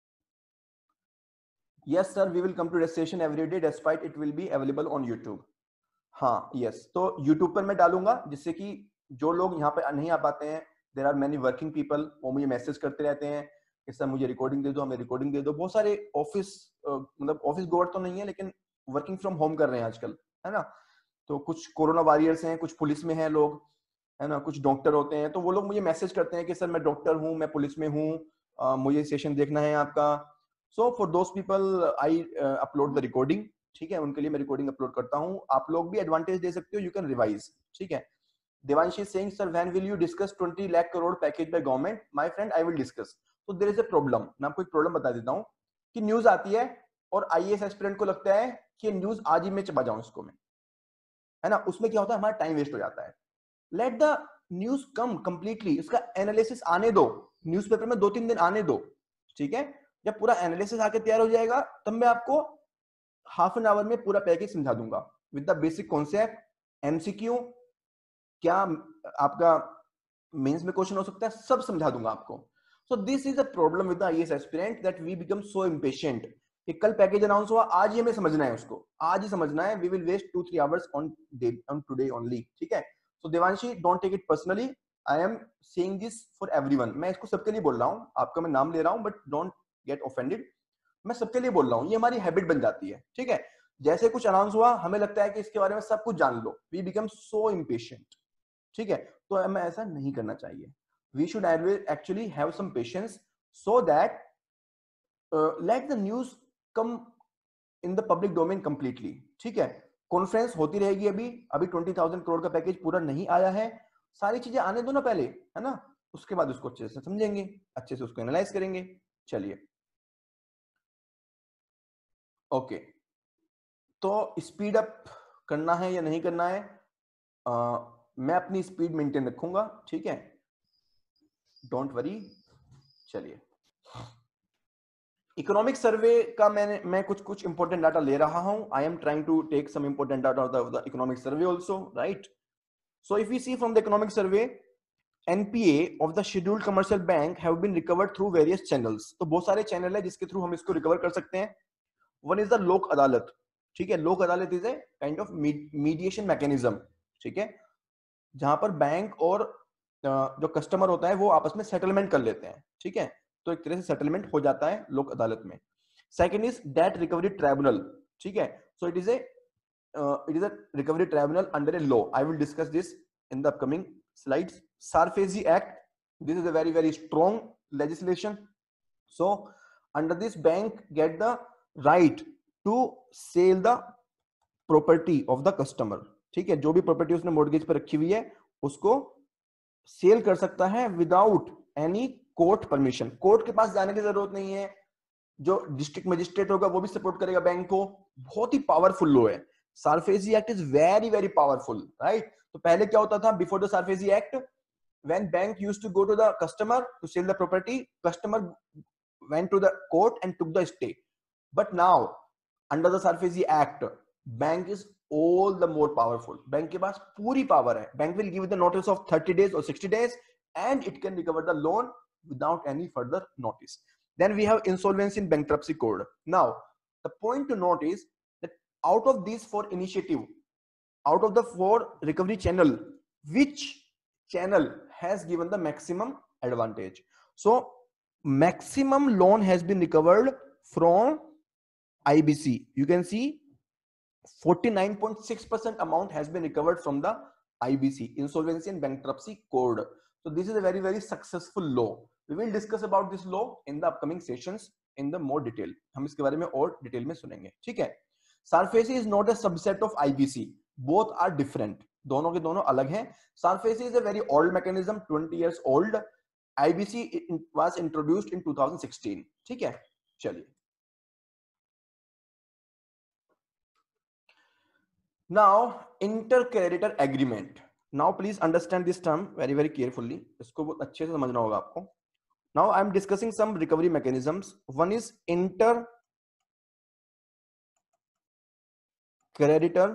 Yes sir, we will come to registration every day despite it will be available on YouTube. हाँ yes, तो YouTube पर मैं डालूंगा, जिससे कि जो लोग यहाँ पे नहीं आ पाते हैं, there are many working people, वो मुझे मैसेज करते रहते हैं कि सर मुझे रिकॉर्डिंग दे दो, हमें रिकॉर्डिंग दे दो। बहुत सारे ऑफिस, मतलब ऑफिस गोअर तो नहीं है, लेकिन वर्किंग फ्रॉम होम कर रहे हैं आजकल, है ना? तो कुछ कोरोना वॉरियर्स हैं, कुछ पुलिस में हैं लोग, है ना? कुछ डॉक्टर होते हैं, तो वो लोग मुझे मैसेज करते हैं कि सर मैं डॉक्टर हूँ, मैं पुलिस में हूँ, मुझे सेशन देखना है आपका। So for those people I upload the recording, ठीक है? उनके लिए मैं रिकॉर्डिंग अपलोड करता हूँ। आप लोग भी एडवांटेज दे सकते हो, यू कैन रिवाइज, ठीक है? Devanshi saying sir when will you discuss twenty lakh crore package by government? My friend, I will discuss. तो देयर इज अ प्रॉब्लम, मैं आपको एक प्रॉब्लम बता देता हूँ कि न्यूज आती है और आईएएस एस्पिरेंट को लगता है कि न्यूज आज ही मैं चबा जाऊं इसको मैं, है ना? उसमें क्या होता है, हमारा टाइम वेस्ट हो जाता है। Let the news come completely, इसका एनालिसिस आने दो, न्यूज़पेपर में दो तीन दिन आने दो, ठीक है? जब पूरा एनालिसिस आके तैयार हो जाएगा, तब मैं आपको हाफ एन आवर में पूरा पैकेज समझा दूंगा with the basic concept, MCQ, क्या आपका मेंस में क्वेश्चन हो सकता है, सब समझा दूंगा आपको। So this is a problem with the IAS aspirant that we become so impatient कि कल पैकेज अनाउंस हुआ, आज ही हमें समझना है उसको, आज ही समझना है। We will waste two three hours on day on today only, ठीक है? So Devanshi, don't take it personally, I am saying this for everyone. मैं इसको सबके लिए बोल रहा हूँ, आपका मैं नाम ले रहा हूँ, बट डोंट गेट ऑफेंडेड। मैं सबके लिए बोल रहा हूँ, ये हमारी हैबिट बन जाती है, ठीक है? जैसे कुछ अनाउंस हुआ, हमें लगता है कि इसके बारे में सब कुछ जान लो, वी बिकम सो इम्पेशेंट, ठीक है? तो हमें ऐसा नहीं करना चाहिए। We should actually have some patience so that let the news come in the public domain completely, ठीक है? कॉन्फ्रेंस होती रहेगी, अभी अभी ट्वेंटी थाउजेंड करोड़ का पैकेज पूरा नहीं आया है, सारी चीजें आने दो ना पहले, है ना? उसके बाद उसको अच्छे से समझेंगे, अच्छे से उसको एनालाइज करेंगे। चलिए ओके, तो स्पीड अप करना है या नहीं करना है? आ, मैं अपनी स्पीड मेंटेन रखूंगा, ठीक है? Don't worry. चलिए, इकोनॉमिक सर्वे का मैंने मैं कुछ कुछ इंपॉर्टेंट डाटा ले रहा हूं। I am trying to take some important data of the economic survey also, right? So if we see from the economic survey, NPA of the scheduled commercial bank have been recovered through various channels. तो बहुत सारे channel है जिसके through हम इसको recover कर सकते हैं। वन इज द लोक अदालत, ठीक है? Lok Adalat is a kind of mediation mechanism, ठीक है? जहां पर बैंक और जो कस्टमर होता है वो आपस में सेटलमेंट कर लेते हैं, ठीक है, तो एक तरह से सेटलमेंट हो जाता है लोक अदालत में। Second is debt recovery tribunal, ठीक है, so it is a it is a recovery tribunal under a law, I will discuss this in the upcoming slides. SARFAESI act, this is a very very strong legislation, so under this bank get the right to sell the property of the customer, ठीक है, जो भी property उसने mortgage पर रखी हुई है उसको सेल कर सकता है without any court permission. Court के पास जाने की जरूरत नहीं है, जो डिस्ट्रिक्ट मजिस्ट्रेट होगा वो भी सपोर्ट करेगा बैंक को। बहुत ही पावरफुल लॉ है, SARFAESI act is very very powerful, right. तो पहले क्या होता था before the SARFAESI act, when bank used to go to the customer to sell the property, customer went to the court and took the stay, but now under the Sarfazi Act bank is all the more powerful, bank के पास पूरी power है, bank will give the notice of thirty days or sixty days and it can recover the loan without any further notice. Then we have insolvency and bankruptcy code. Now the point to note is that out of these four initiative, out of the four recovery channel, which channel has given the maximum advantage? So maximum loan has been recovered from I B C. You can see forty-nine point six percent amount has been recovered from the I B C, insolvency and bankruptcy code. So this is a very very successful law. We will discuss about this law in the upcoming sessions in the more detail. हम इसके बारे में और detail में सुनेंगे, ठीक है। Sarfazi is not a subset of I B C. Both are different. दोनों के दोनों अलग हैं। Sarfazi is a very old mechanism, twenty years old. I B C was introduced in two thousand sixteen. ठीक है, चलिए। Now intercreditor agreement. Now please understand this term very very carefully. इसको बहुत अच्छे से समझना होगा आपको। Now I am discussing some recovery mechanisms. One is inter creditor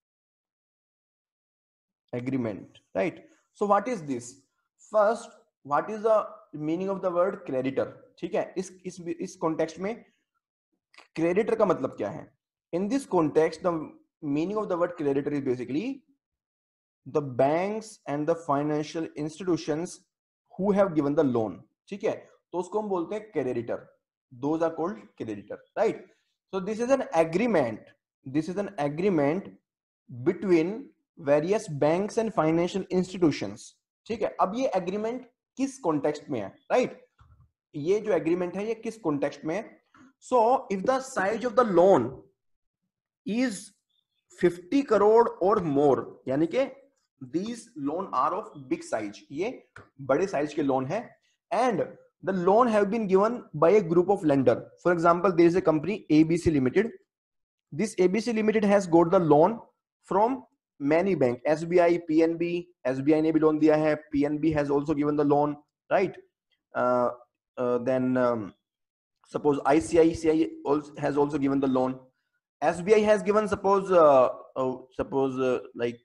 agreement, right? So what is this? First, what is the meaning of the word creditor? ठीक है, इस इस इस कॉन्टेक्स्ट में creditor का मतलब क्या है? In this context, the meaning of the word creditor is basically the banks and the financial institutions who have given the loan. ठीक है, तो उसको हम बोलते हैं creditor. Those are called creditor, right? So this is an agreement. This is an agreement between various banks and financial institutions. ठीक है, अब ये agreement किस context में है, right? ये जो agreement है ये किस context में है? So if the size of the loan is fifty crore or more, यानी कि these loan are of big size, ये बड़े size के loan है, and the loan have been given by a group of lender. For example, there is a company A B C Limited. This A B C Limited has got the loan from many bank, S B I, P N B, S B I ने भी loan दिया है, P N B has also given the loan, right? Uh, uh, then um, suppose I C I C I also has also given the loan. S B I has given suppose uh, uh, suppose uh, like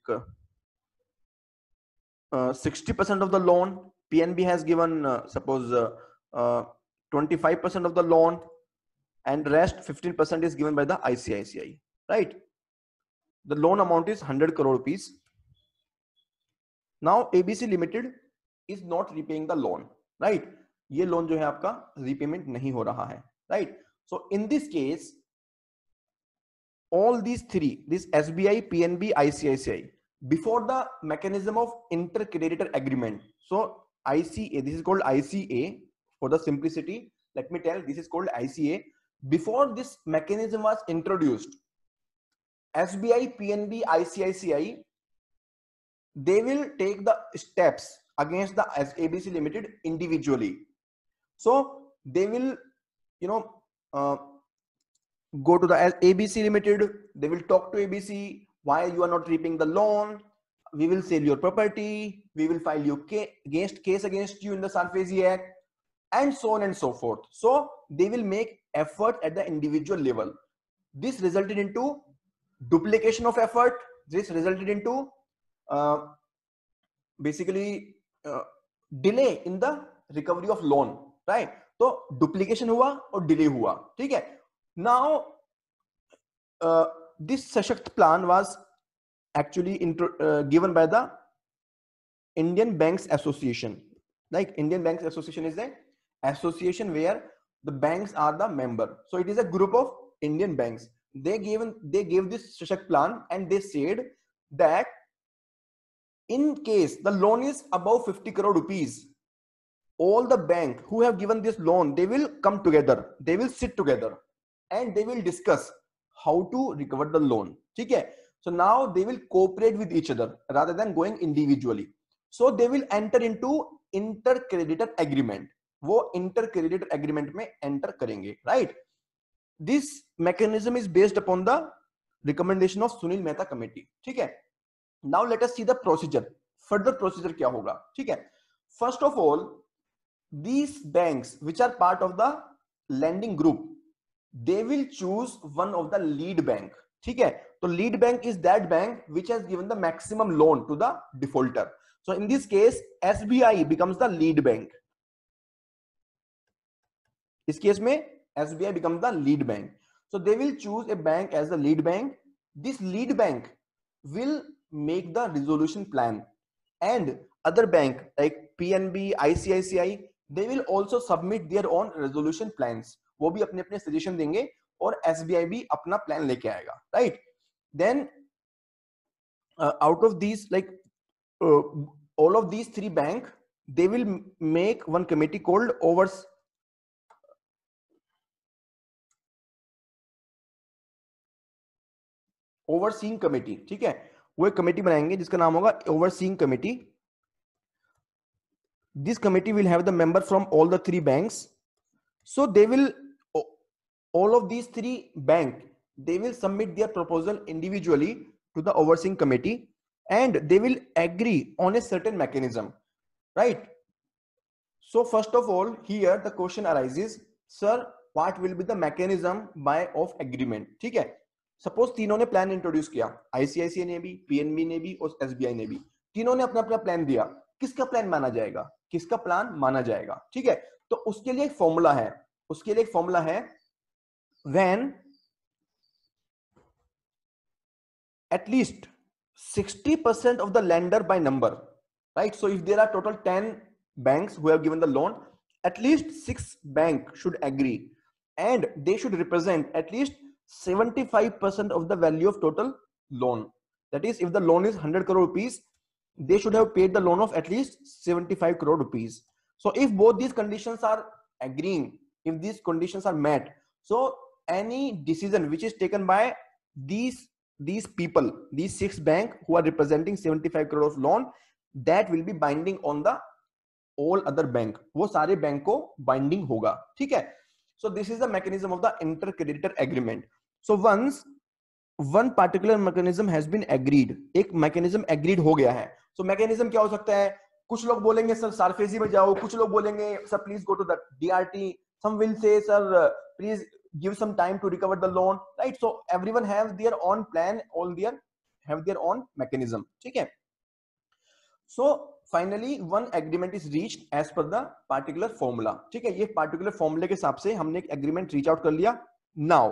sixty percent uh, of the loan. P N B has given uh, suppose uh, uh, twenty-five percent of the loan, and rest fifteen percent is given by the I C I C I, right? The loan amount is one hundred crore rupees. Now A B C Limited is not repaying the loan, right? ये loan जो है आपका repayment नहीं हो रहा है, right? So in this case, all these three, this S B I, P N B, I C I C I, before the mechanism of intercreditor agreement. So I C A, this is called I C A for the simplicity. Let me tell, this is called I C A. Before this mechanism was introduced, S B I, P N B, I C I C I, they will take the steps against the A B C Limited individually. So they will, you know, uh, go to the A B C Limited. They will talk to A B C. Why you are not repaying the loan? We will sell your property. We will file your case against case against you in the Sarfazi Act, and so on and so forth. So they will make effort at the individual level. This resulted into duplication of effort. This resulted into uh, basically uh, delay in the recovery of loan, right? तो duplication हुआ और delay हुआ, ठीक है? Now uh, this Sashakt plan was actually intro, uh, given by the Indian Banks Association. Like Indian Banks Association is a association where the banks are the member. So it is a group of Indian banks. They gave they gave this Shashak plan, and they said that in case the loan is above fifty crore rupees, all the bank who have given this loan, they will come together, they will sit together, and they will discuss how to recover the loan. Okay? So now they will cooperate with each other rather than going individually. So they will enter into inter-creditor agreement. वो inter-creditor agreement में enter करेंगे, right? This mechanism is based upon the recommendation of Sunil Mehta committee. ठीक है? Now let us see the procedure. Further procedure क्या होगा? ठीक है? First of all, these banks which are part of the lending group, they will choose one of the lead bank. ठीक है? तो lead bank is that bank which has given the maximum loan to the defaulter. So in this case, S B I becomes the lead bank. इस case में S B I becomes the lead bank. So they will choose a bank as the lead bank. This lead bank will make the resolution plan, and other bank like P N B, I C I C I, they will also submit their own resolution plans. वो भी अपने अपने suggestion देंगे और S B I भी अपना plan लेके आएगा, right? Then uh, out of these, like uh, all of these three bank, they will make one committee called overs overseeing committee. ठीक है? वो एक कमेटी बनाएंगे जिसका नाम होगा overseeing committee. This committee will have the member from all the three banks. So they will, all of these three bank, they will submit their proposal individually to the overseeing committee, and they will agree on a certain mechanism, right? So first of all, here the question arises, sir, what will be the mechanism by of agreement? ठीक है? Suppose तीनों ने plan introduce किया, ICICI ने भी, PNB ने भी और एसबीआई ने भी. तीनों ने अपना अपना प्लान दिया. किसका प्लान माना जाएगा? किसका प्लान माना जाएगा? ठीक है? तो उसके लिए एक फॉर्मूला है. उसके लिए एक फॉर्मूला है, when at least sixty percent of the lender by number, right? So if there are total ten banks who have given the loan, at least six banks should agree, and they should represent at least seventy-five percent of the value of total loan. That is, if the loan is one hundred crore rupees, they should have paid the loan of at least seventy-five crore rupees. So if both these conditions are agreeing, if these conditions are met, so any decision which is taken by these these people, these six bank who are representing seventy-five crore of loan, that will be binding on the all other bank. वो सारे bank को binding होगा. ठीक है? So this is the mechanism of the inter-creditor agreement. So once one particular mechanism has been agreed, एक mechanism agreed हो गया है. So mechanism क्या हो सकता है? कुछ लोग बोलेंगे सर सरफेसी में जाओ, कुछ लोग बोलेंगे sir please go to the DRT, some will say sir please give some time to recover the loan, right? So everyone have their own plan, all their have their own mechanism. ठीक है? So finally one agreement is reached as per the particular formula. ठीक है? ये particular formula के हिसाब से हमने एक agreement reach out कर लिया. Now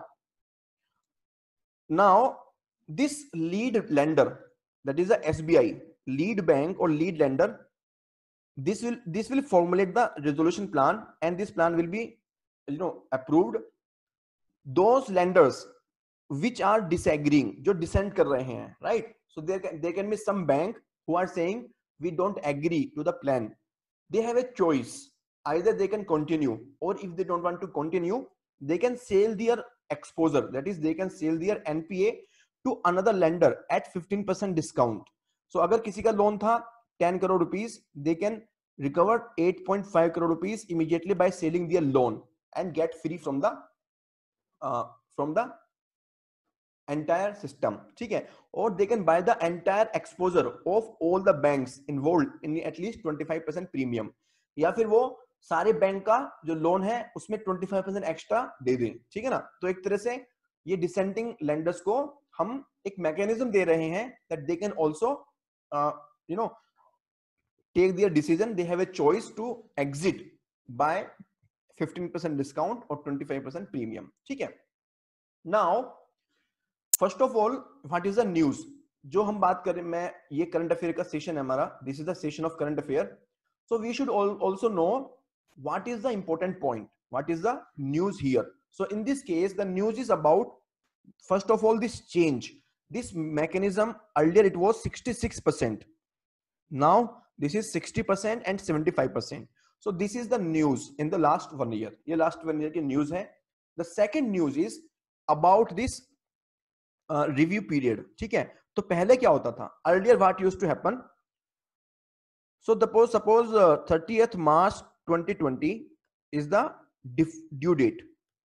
now this lead lender, that is the S B I, lead bank or lead lender, this will this will formulate the resolution plan, and this plan will be, you know, approved. Those lenders which are disagreeing, जो dissent कर रहे हैं, right? So there can there can be some bank who are saying we don't agree to the plan. They have a choice, either they can continue, or if they don't want to continue, they can sell their exposure, that is they can sell their N P A to another lender at fifteen percent discount. So अगर किसी का loan था ten crore rupees, they can recover eight point five crore rupees immediately by selling their loan and get free from the uh, from the entire system. ठीक है? Or they can buy the entire exposure of all the banks involved in at least twenty-five percent premium. या फिर वो सारे bank का जो loan है उसमें twenty-five percent एक्स्ट्रा दे दें. ठीक है ना? तो एक तरह से ये डिसेंटिंग लेंडर्स को हम एक मैकेनिज्म दे रहे हैं that they can also uh, you know take their decision. They have a choice to exit by fifteen percent discount or twenty-five percent premium. ठीक है? Now first of all, what is the news? जो हम बात करें, मैं ये current affair का session है हमारा, this is the session of current affair. So we should also know what is the important point, what is the news here. So in this case the news is about, first of all, this change, this mechanism. Earlier it was sixty-six percent, now this is sixty percent and seventy-five percent. So this is the news in the last one year. ये last one year की news है. The second news is about this uh, review period. ठीक है, तो पहले क्या होता था? Earlier what used to happen? So suppose suppose uh, thirtieth March twenty twenty is the due date,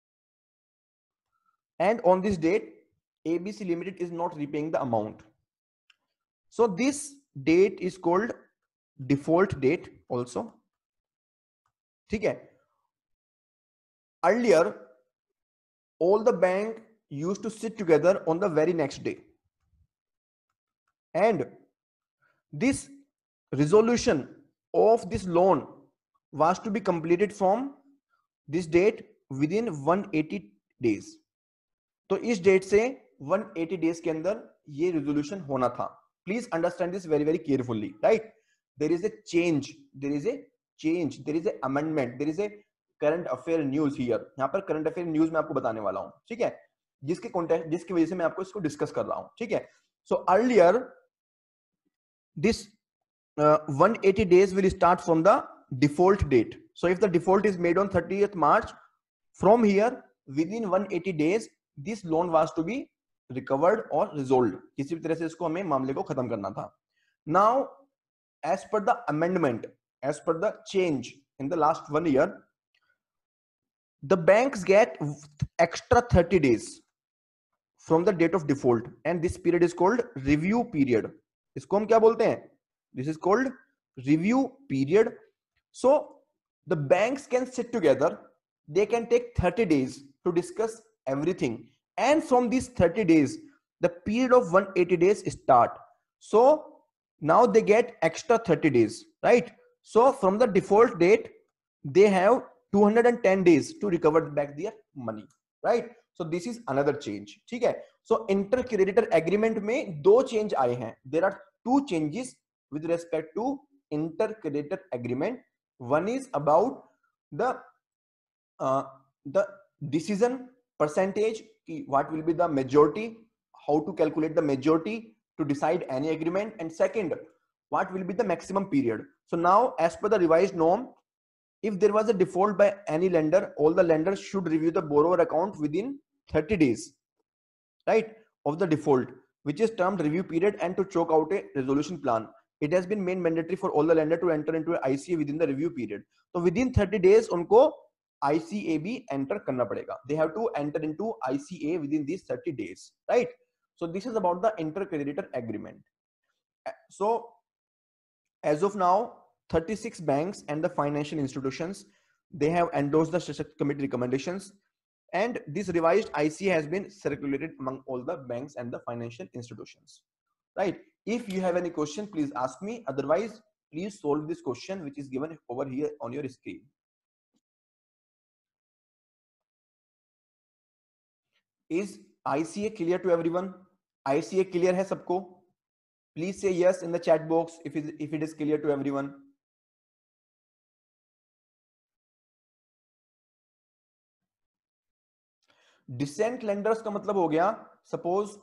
and on this date A B C Limited is not repaying the amount. So this date is called default date also. ठीक है. Earlier all the bank used to sit together on the very next day, and this resolution of this loan was to be completed from this date within one hundred eighty days. तो इस date से one hundred eighty days के अंदर ये resolution होना था. Please understand this very very carefully, right? There is a change, there is a change, there is a amendment, there is a current affair news here. यहाँ पर current affair news मैं आपको बताने वाला हूँ, ठीक है, जिसके कॉन्टेक्स्ट जिसकी वजह से मैं आपको इसको डिस्कस कर रहा हूँ, ठीक है. So earlier this uh, one hundred eighty days will start from the default date. So if the default is made on thirtieth March, from here within one hundred eighty days this loan was to be recovered or resolved. किसी भी तरह से इसको हमें मामले को खत्म करना था. Now as per the amendment, as per the change in the last one year, the banks get extra thirty days from the date of default, and this period is called review period. इसको हम क्या बोलते हैं? This is called review period. So the banks can sit together, they can take thirty days to discuss everything, and from these thirty days the period of one hundred eighty days start. So now they get extra thirty days, right? So from the default date they have two hundred ten days to recover back their money, right? So this is another change, ठीक है. So inter-creditor agreement में दो change आए हैं. There are two changes with respect to inter-creditor agreement. One is about the uh, the decision percentage, what will be the majority, how to calculate the majority to decide any agreement, and second, what will be the maximum period. So now as per the revised norm, if there was a default by any lender, all the lenders should review the borrower account within thirty days, right, of the default, which is termed review period, and to chalk out a resolution plan. It has been made mandatory for all the lender to enter into an I C A within the review period. So within thirty days उनको I C A भी enter करना पड़ेगा. They have to enter into I C A within these thirty days, right? So this is about the inter-creditor agreement. So as of now, thirty-six banks and the financial institutions, they have endorsed the Shashakt Committee recommendations, and this revised I C A has been circulated among all the banks and the financial institutions, right? If you have any question, please ask me. Otherwise, please solve this question which is given over here on your screen. Is I C A clear to everyone? I C A clear है सबको? Please say yes in the chat box if it, if it is clear to everyone. Decent lenders का मतलब हो गया, suppose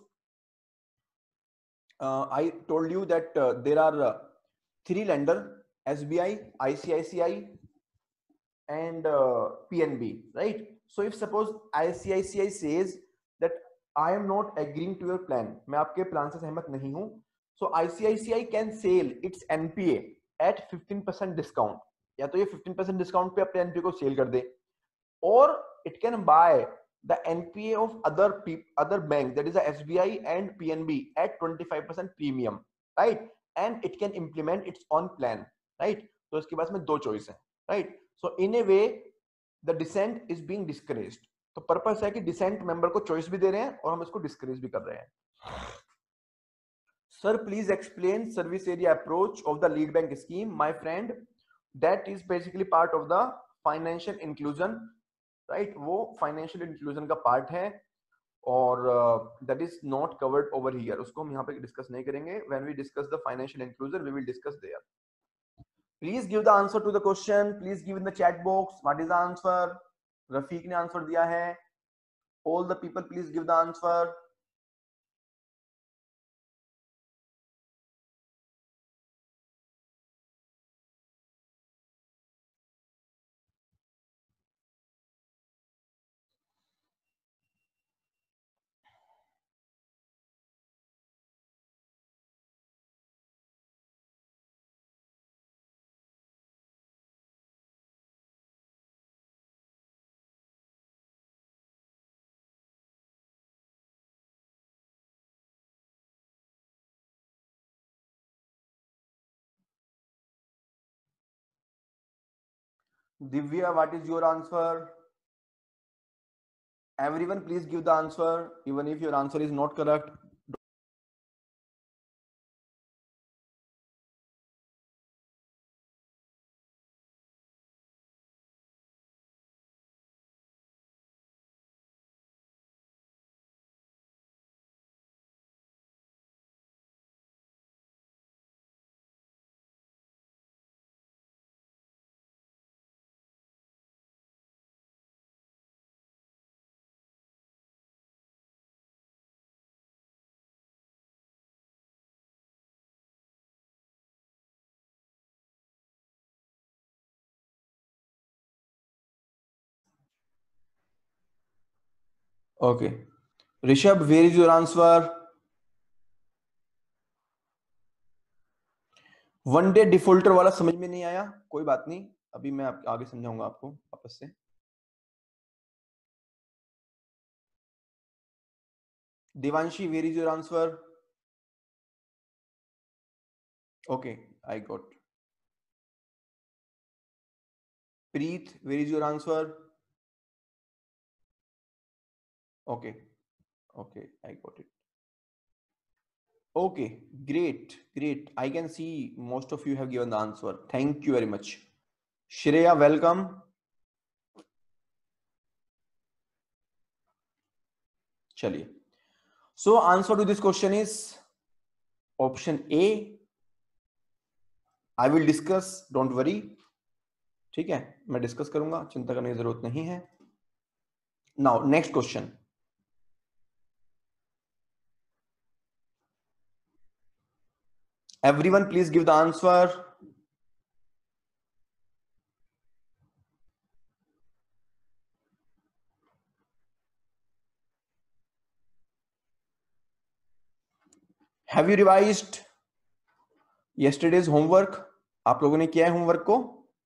uh, I told you that uh, there are uh, three lenders, S B I, I C I C I and uh, P N B, right? So if suppose I C I C I says that I am not agreeing to your plan, मैं आपके plan से सहमत नहीं हूं, so I C I C I can sell its N P A at fifteen percent discount. या तो ये fifteen percent discount पे अपने N P A को सेल कर दे, or it can buy the N P A of other other bank, that is the S B I and P N B, at twenty-five percent premium, right? And it can implement its own plan, right? तो इसके पास में दो choice है, right? So in a way the dissent is being discouraged. तो purpose है कि decent member को choice भी दे रहे हैं और हम इसको डिस्करेज भी कर रहे हैं. Sir please explain service area approach of the lead bank scheme. My friend, that is basically part of the financial inclusion, right? वो फाइनेंशियल इंक्लूजन का पार्ट है. और that is not covered over here, उसको हम यहाँ पे discuss नहीं करेंगे. When we discuss the financial inclusion we will discuss there. Please give the answer to the question. Please give in the chat box what is the answer. Rafiq ने answer दिया है. All the people please give the answer. Divya, what is your answer? Everyone, please give the answer. Even if your answer is not correct. Okay. Rishabh, where is your answer? One day defaulter वाला समझ में नहीं आया, कोई बात नहीं, अभी मैं आप, आगे समझाऊंगा आपको वापस से. Devanshi, where is your answer? Okay, I got. Preet, where is your answer? Okay, okay, I got it. Okay, great, great. I can see most of you have given the answer. Thank you very much. Shreya, welcome. चलिए. So answer to this question is option A. I will discuss, don't worry. ठीक है, मैं discuss करूंगा, चिंता करने की जरूरत नहीं है. Now next question. Everyone please give the answer. Have you revised yesterday's homework? आप लोगों ने किया है होमवर्क को?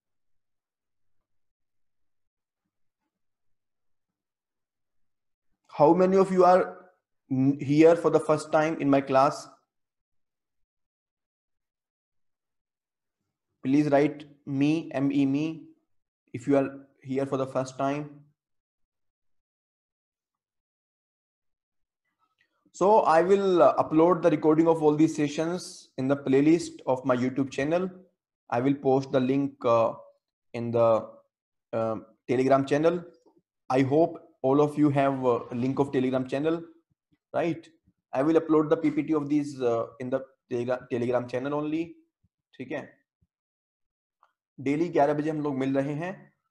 How many of you are here for the first time in my class? Please write me, M E me, if you are here for the first time. So I will uh, upload the recording of all these sessions in the playlist of my YouTube channel. I will post the link uh, in the uh, Telegram channel. I hope all of you have a link of Telegram channel, right? I will upload the P P T of these uh, in the Telegram, Telegram channel only. ठीक है, daily ग्यारह बजे हम लोग मिल रहे हैं.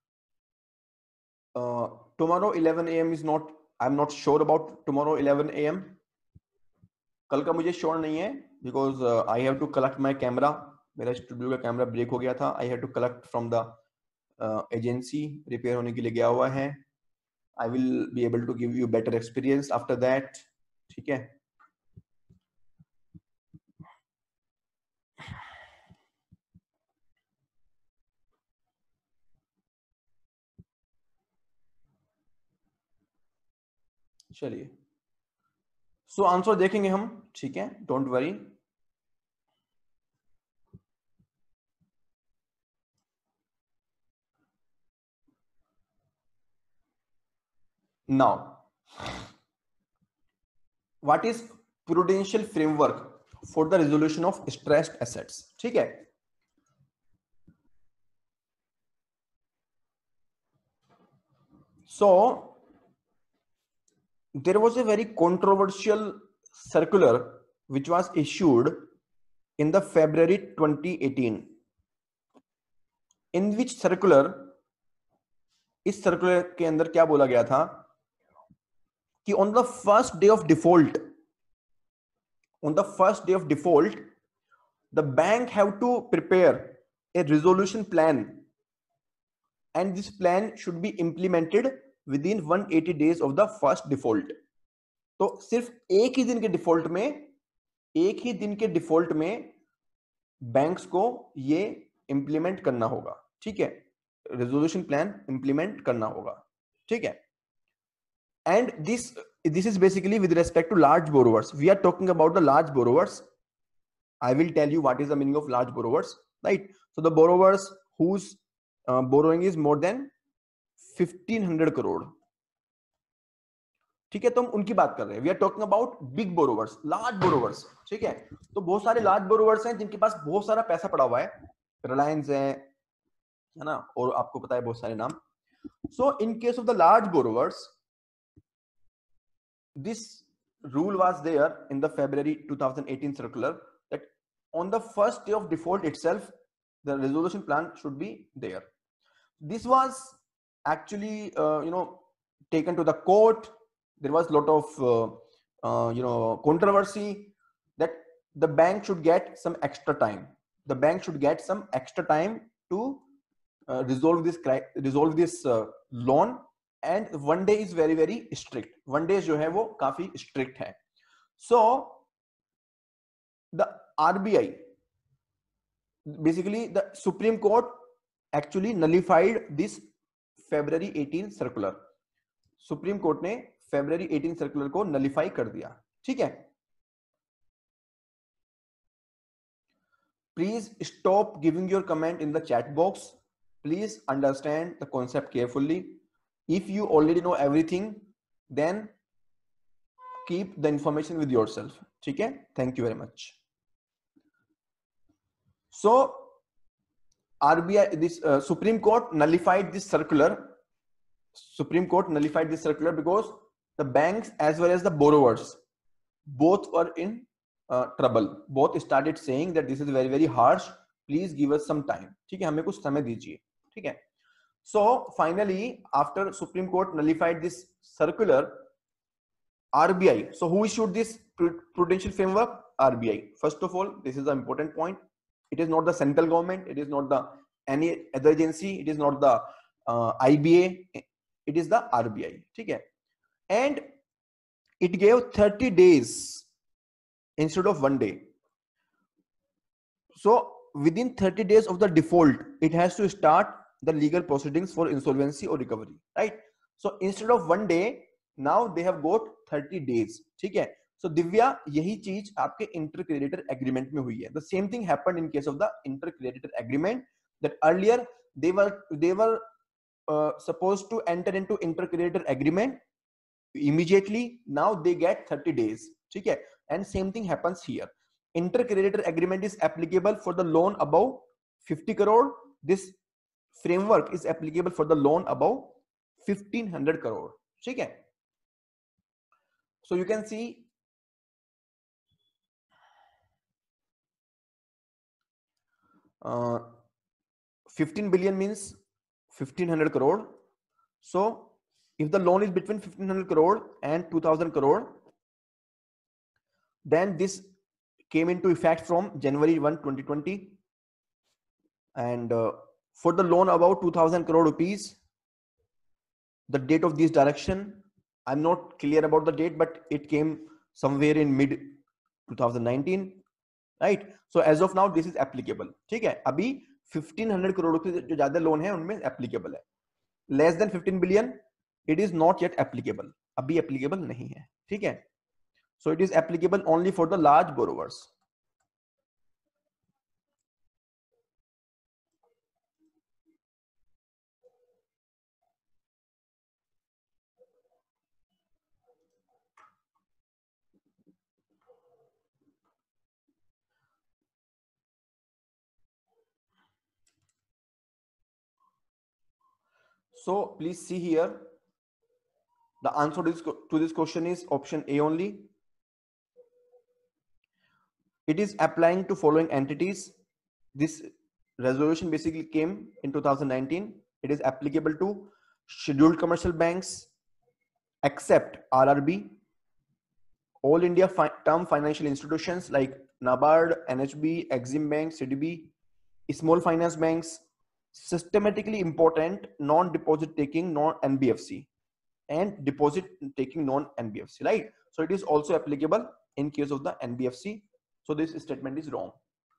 Tomorrow eleven A M is not, I am not sure about tomorrow eleven A M. कल का मुझे श्योर नहीं है, because I have to collect my camera. मेरा स्टूडियो का कैमरा ब्रेक हो गया था. I have to collect from the agency, repair होने के लिए गया हुआ है. I will be able to give you better experience after that. ठीक है, चलिए. सो so, आंसर देखेंगे हम, ठीक है, don't worry. Now what is prudential framework for the resolution of stressed assets. ठीक है, so there was a very controversial circular which was issued in the February twenty eighteen, in which circular, इस circular के अंदर क्या बोला गया था कि on the first day of default, on the first day of default, the bank have to prepare a resolution plan, and this plan should be implemented within one hundred eighty days of the first default. तो सिर्फ एक ही दिन के default में एक ही दिन के default में बैंक्स को ये इंप्लीमेंट करना होगा, ठीक है, रेजोल्यूशन प्लान इंप्लीमेंट करना होगा, ठीक है. And this this is basically with respect to large borrowers. We are talking about the large borrowers. I will tell you what is the meaning of large borrowers, right? So the borrowers whose uh, borrowing is more than fifteen hundred crore, ठीक है, तो हम उनकी बात कर रहे हैं. We are talking about big borrowers, large borrowers, ठीक है. तो बहुत सारे लार्ज बोरोवर्स हैं जिनके पास बहुत सारा पैसा पड़ा हुआ है, रिलायंस है, है ना, और आपको पता है बहुत सारे नाम. So in case of the large borrowers, this rule was there in the February twenty eighteen circular that on the first day of default itself the resolution plan should be there. This was actually uh, you know taken to the court. There was a lot of uh, uh, you know controversy that the bank should get some extra time. The bank should get some extra time to uh, resolve this resolve this uh, loan. And one day is very very strict. One day जो है वो काफी strict है. So the R B I, basically the Supreme Court actually nullified this February eighteen circular. Supreme Court ने February eighteen circular को nullify कर दिया, ठीक है. Please stop giving your comment in the chat box. Please understand the concept carefully. If you already know everything, then keep the information with yourself, ठीक है. Thank you very much. So R B I, this uh, Supreme Court nullified this circular. Supreme Court nullified this circular because the banks as well as the borrowers both were in uh, trouble. Both started saying that this is very very harsh. Please give us some time, ठीक है, हमें कुछ समय दीजिए, ठीक है. So finally, after Supreme Court nullified this circular, R B I. So who issued this prudential framework? R B I. First of all, this is the important point. It is not the central government. It is not the any other agency. It is not the uh, I B A. It is the R B I. ठीक है. And it gave thirty days instead of one day. So within thirty days of the default, it has to start the legal proceedings for insolvency or recovery, right? So instead of one day, now they have got thirty days, ठीक है. So Divya, यही चीज आपके intercreditor agreement में हुई है. The same thing happened in case of the intercreditor agreement, that earlier they were they were uh, supposed to enter into intercreditor agreement immediately. Now they get thirty days, ठीक है. And same thing happens here. Intercreditor agreement is applicable for the loan above fifty crore. This framework is applicable for the loan above fifteen hundred crore, ठीक है. So you can see uh, fifteen billion means fifteen hundred crore. So if the loan is between fifteen hundred crore and two thousand crore, then this came into effect from January first twenty twenty. And uh, for the loan above two thousand crore rupees, the date of this direction, I'm not clear about the date, but it came somewhere in mid twenty nineteen, right? So as of now, this is applicable, ठीक है. अभी fifteen hundred crore रुपए जो ज्यादा loan है उनमें applicable है. Less than fifteen billion, it is not yet applicable. अभी applicable नहीं है, ठीक है. So it is applicable only for the large borrowers. So please see here The answer to this, to this question is option A only. It is applying to following entities. This resolution basically came in two thousand nineteen. It is applicable to scheduled commercial banks except R R B, all India fi term financial institutions like NABARD, N H B, Exim Bank, C D B, small finance banks, systematically important non-deposit taking non-N B F C, and deposit taking non-N B F C, right? So it is also applicable in case of the N B F C. So this statement is wrong.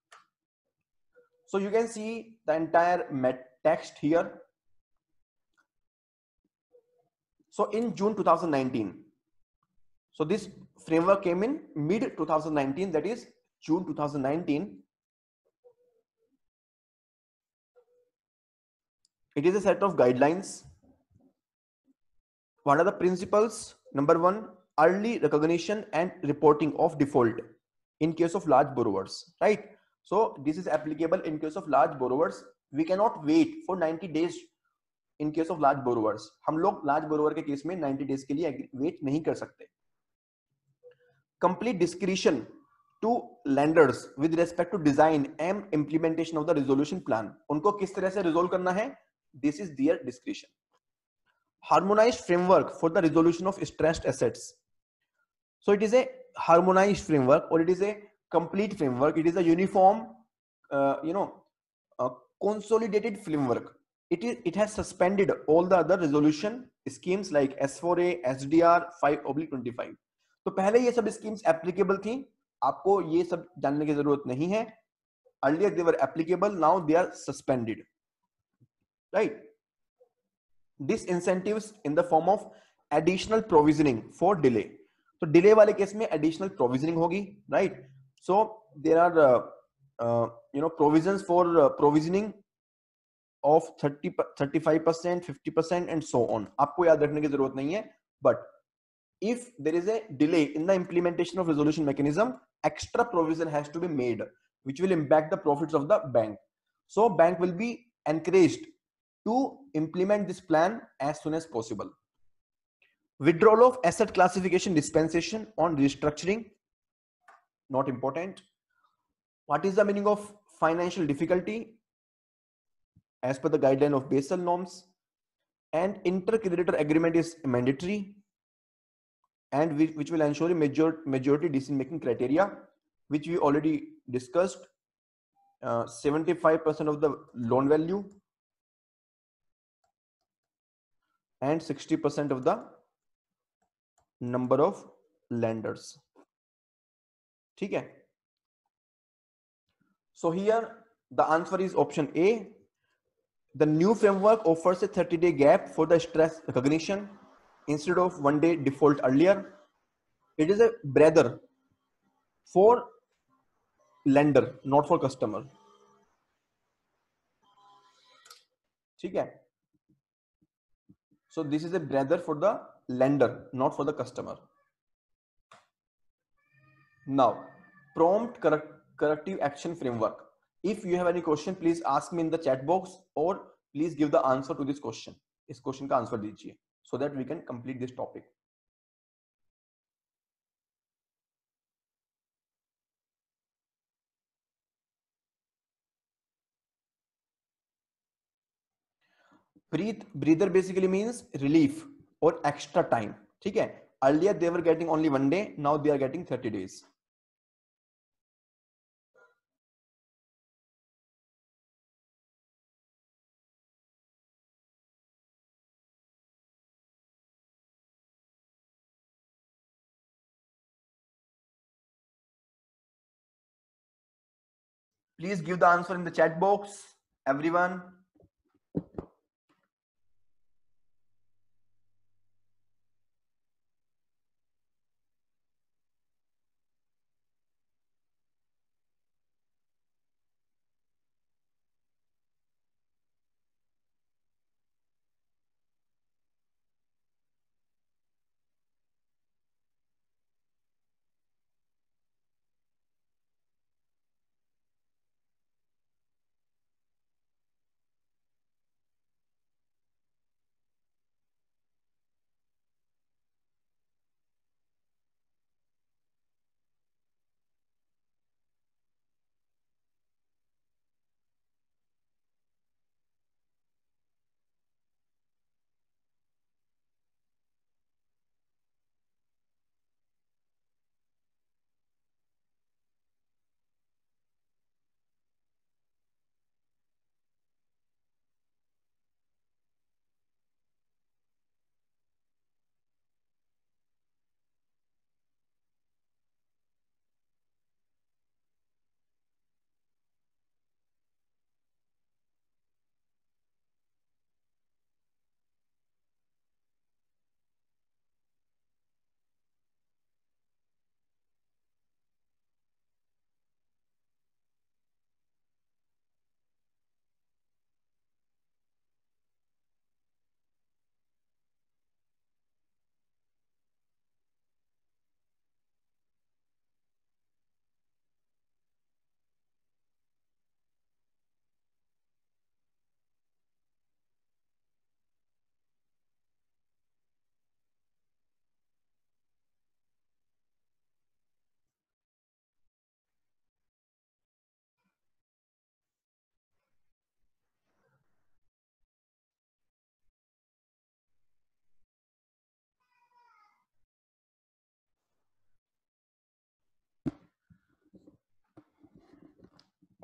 So you can see the entire text here. So in June two thousand nineteen, so this framework came in mid two thousand nineteen, that is June two thousand nineteen. It is a set of guidelines. What are the principles? Number one, early recognition and reporting of default in case of large borrowers, right? So this is applicable in case of large borrowers. We cannot wait for ninety days in case of large borrowers. हम लोग large borrower के case में ninety days के लिए wait नहीं कर सकते. Complete discretion to lenders with respect to design and implementation of the resolution plan. उनको किस तरह से resolve करना है? This is their discretion. Harmonized framework for the resolution of stressed assets. So it is a harmonized framework, or it is a complete framework. It is a uniform, uh, you know, uh, consolidated framework. It is. It has suspended all the other resolution schemes like S four A, S D R five oblique twenty-five. तो पहले ये सब schemes applicable थी. आपको ये सब जानने की जरूरत नहीं है. Earlier they were applicable. Now they are suspended. Right. Disincentives in the form of additional provisioning for delay. तो delay वाले केस में additional provisioning होगी, right? So there are uh, uh, you know provisions for uh, provisioning of thirty, thirty-five percent, fifty percent and so on. आपको याद रखने की जरूरत नहीं है. But if there is a delay in the implementation of resolution mechanism, extra provision has to be made, which will impact the profits of the bank. So bank will be encouraged to implement this plan as soon as possible. Withdrawal of asset classification dispensation on restructuring, not important. What is the meaning of financial difficulty? As per the guideline of Basel norms, and inter-creditor agreement is mandatory, and which will ensure major, majority decision making criteria, which we already discussed. uh, seventy-five percent of the loan value and sixty percent of the number of lenders. ठीक है? So here the answer is option A. The new framework offers a thirty day gap for the stress recognition instead of one day default earlier. It is a breather for lender, not for customer. ठीक है? So this is a breather for the lender, not for the customer. Now, prompt correct, corrective action framework. If you have any question, please ask me in the chat box, or please give the answer to this question. इस question का answer दीजिए, so that we can complete this topic. Breathe, breather basically means relief or extra time. ठीक है? Earlier they were getting only one day, now they are getting thirty days. Please give the answer in the chat box, everyone.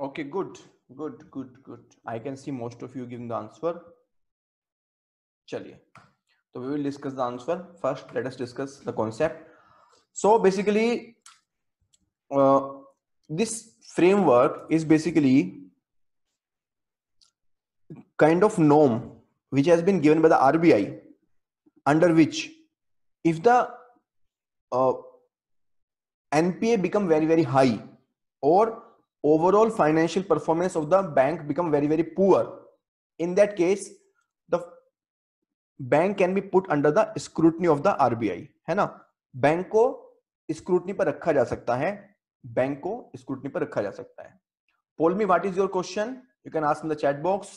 Okay, good, good, good, good. I can see most of you giving the answer. Chaliye. So we will discuss the answer. First, let us discuss the concept. So basically, uh, this framework is basically kind of norm which has been given by the R B I, under which if the uh, N P A become very very high, or overall financial performance of the bank become very very poor, in that case the bank can be put under the scrutiny of the RBI, है ना. Bank को scrutiny पर रखा जा सकता है, bank को scrutiny पर रखा जा सकता है. Poll me what is your question, you can ask in the chat box.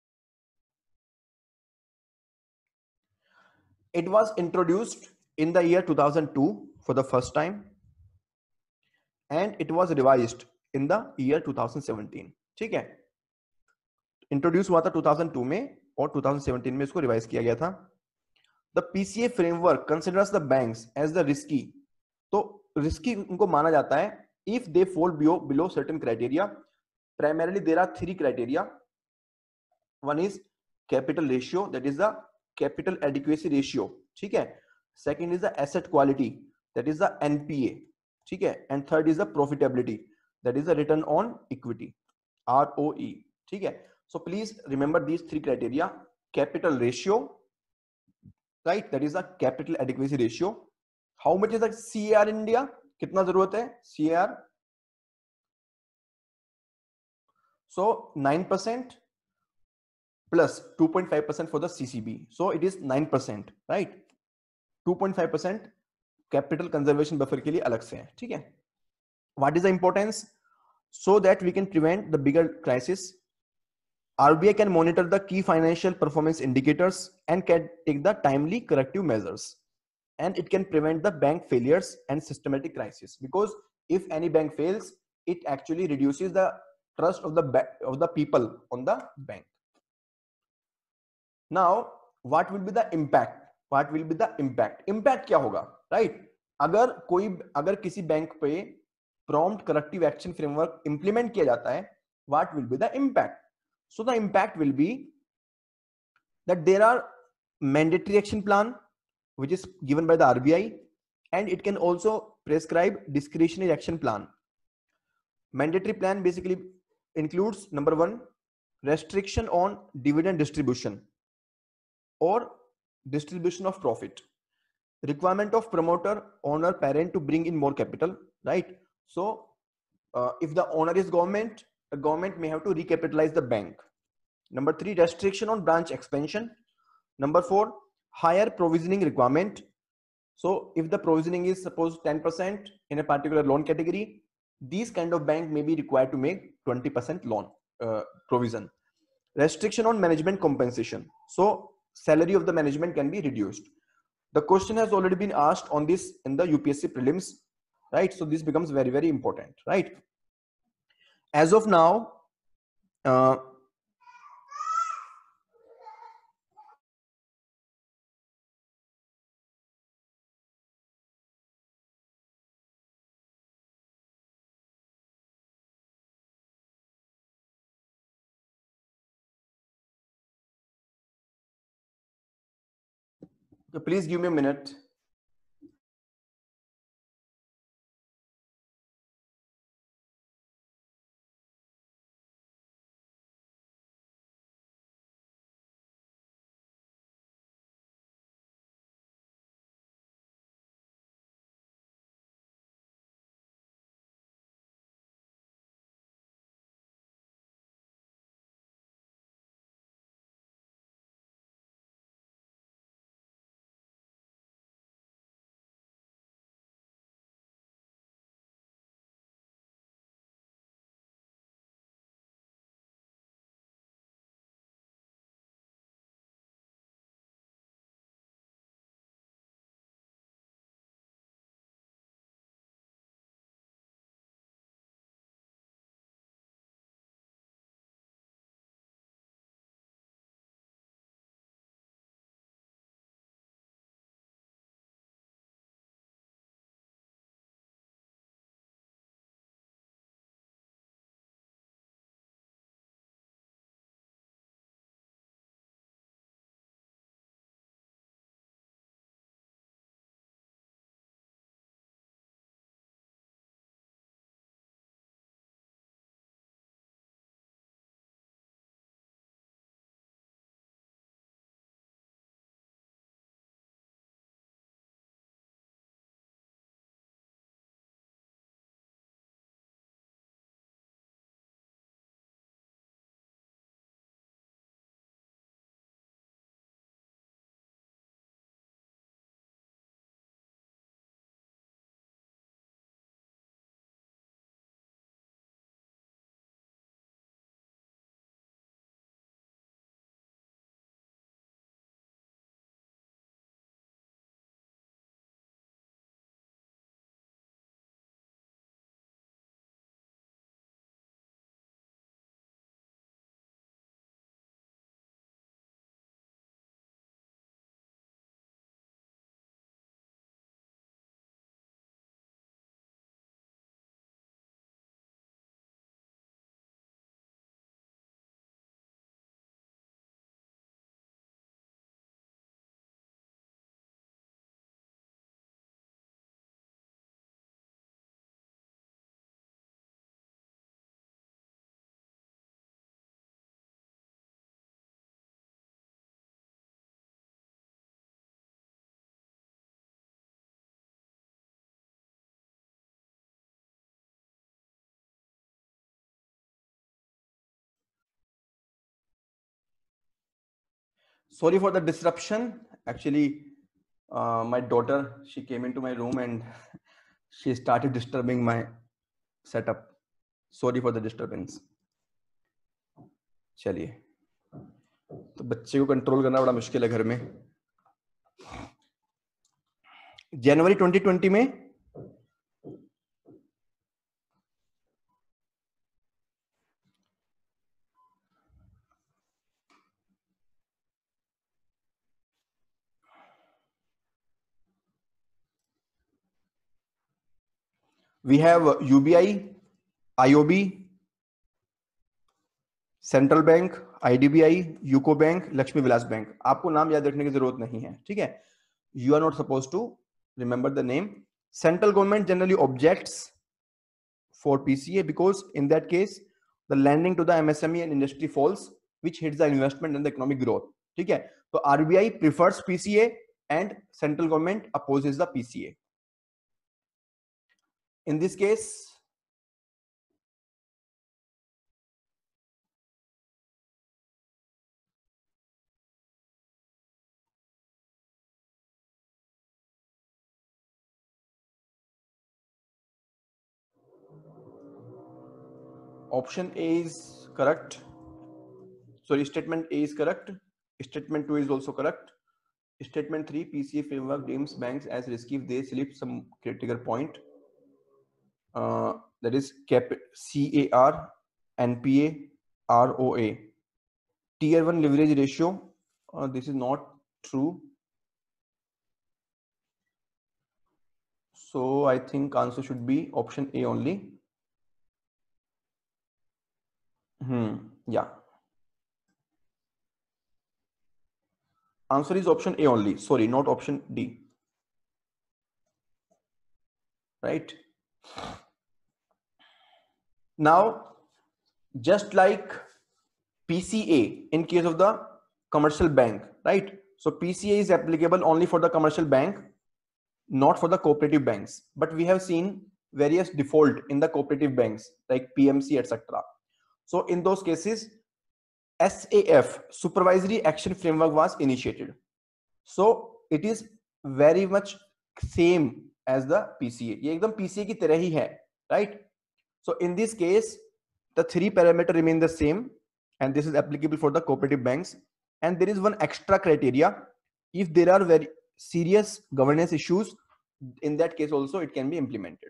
It was introduced in the year two thousand two for the first time and it was revised in the year two thousand seventeen. ठीक है, introduce हुआ था two thousand to में और two thousand seventeen में इसको revise किया गया था. The PCA framework considers the banks as the risky. तो रिस्की उनको माना जाता है if they fall below below certain criteria. Primarily there are three criteria. One is capital ratio, that is the capital adequacy ratio. ठीक है. Second is the asset quality, that is the NPA. ठीक है. And third is the profitability, that is the return on equity, ROE. ठीक है. So please remember these three criteria. Capital ratio, right? That is the capital adequacy ratio. How much is the C A R in India? कितना जरूरत है C A R? So nine percent plus two point five percent for the C C B. So it is nine percent, right? two point five percent capital conservation buffer के लिए अलग से है. ठीक है. What is the importance? So that we can prevent the bigger crisis. R B I can monitor the key financial performance indicators and can take the timely corrective measures, and it can prevent the bank failures and systematic crisis, because if any bank fails, it actually reduces the trust of the of the people on the bank. Now what will be the impact? What will be the impact? Impact क्या होगा, right? अगर कोई अगर किसी bank पे prompt corrective action framework implement किया जाता है, what will be the impact? So the impact will be that there are mandatory action plan which is given by the R B I, and it can also prescribe discretionary action plan. Mandatory plan basically includes number one, restriction on dividend distribution or distribution of profit, requirement of promoter, owner, parent to bring in more capital, right? So uh, if the owner is government, the government may have to recapitalize the bank. Number three, restriction on branch expansion. Number four, higher provisioning requirement. So if the provisioning is suppose ten percent in a particular loan category, these kind of bank may be required to make twenty percent loan uh, provision. Restriction on management compensation. So salary of the management can be reduced. The question has already been asked on this in the U P S C prelims, right? So this becomes very, very important, right? As of now, uh, please give me a minute. sorry for the disruption. Actually, uh, my daughter, she came into my room and she started disturbing my setup. Sorry for the disturbance. चलिए, तो बच्चे को control करना बड़ा मुश्किल है घर में. जनवरी ट्वेंटी ट्वेंटी में we have U B I, I O B, central bank, I D B I, UCO bank, Lakshmi Vilas bank. आपको नाम याद रखने की जरूरत नहीं है, ठीक है. You are not supposed to remember the name. Central government generally objects for P C A because in that case the lending to the M S M E and industry falls, which hits the investment and the economic growth. ठीक है. तो R B I prefers P C A and central government opposes the P C A. In this case, option A is correct. Sorry, statement A is correct. Statement two is also correct. Statement three, P C A framework deems banks as risky if they slip some critical point. Uh, that is cap C A R, N P A, R O A. Tier one leverage ratio. Uh, this is not true. So I think answer should be option A only. Hmm. Yeah. Answer is option A only. Sorry, not option D. Right. Now, just like P C A in case of the commercial bank, right? So P C A is applicable only for the commercial bank, not for the cooperative banks. But we have seen various default in the cooperative banks like P M C, et cetera. So in those cases, S A F, Supervisory Action Framework, was initiated. So it is very much same as the P C A. ये एकदम P C A की तरह ही है, right? So in this case, the three parameters remain the same, and this is applicable for the cooperative banks. And there is one extra criteria: if there are very serious governance issues, in that case also it can be implemented.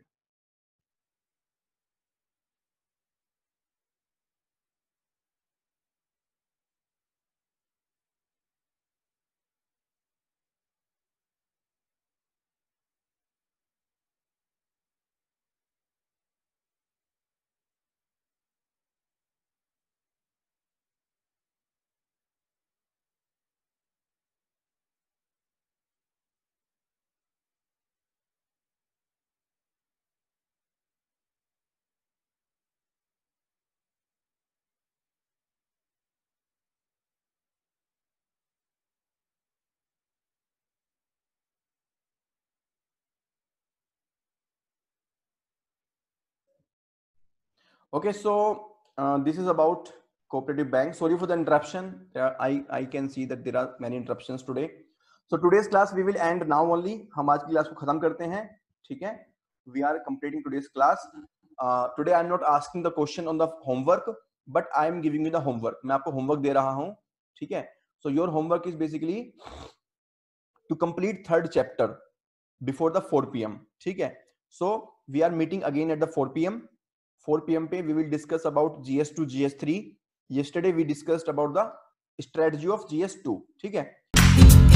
Okay, so uh, this is about cooperative bank. Sorry for the interruption. Uh, I I can see that there are many interruptions today. So today's class we will end now only. हम आज की class को खत्म करते हैं, ठीक है? We are completing today's class. Uh, today I am not asking the question on the homework, but I am giving you the homework. मैं आपको homework दे रहा हूँ, ठीक है? So your homework is basically to complete third chapter before the four P M ठीक है? So we are meeting again at the four P M four P M पे we will discuss about G S two, G S three. Yesterday we discussed about the strategy of G S two. ठीक है?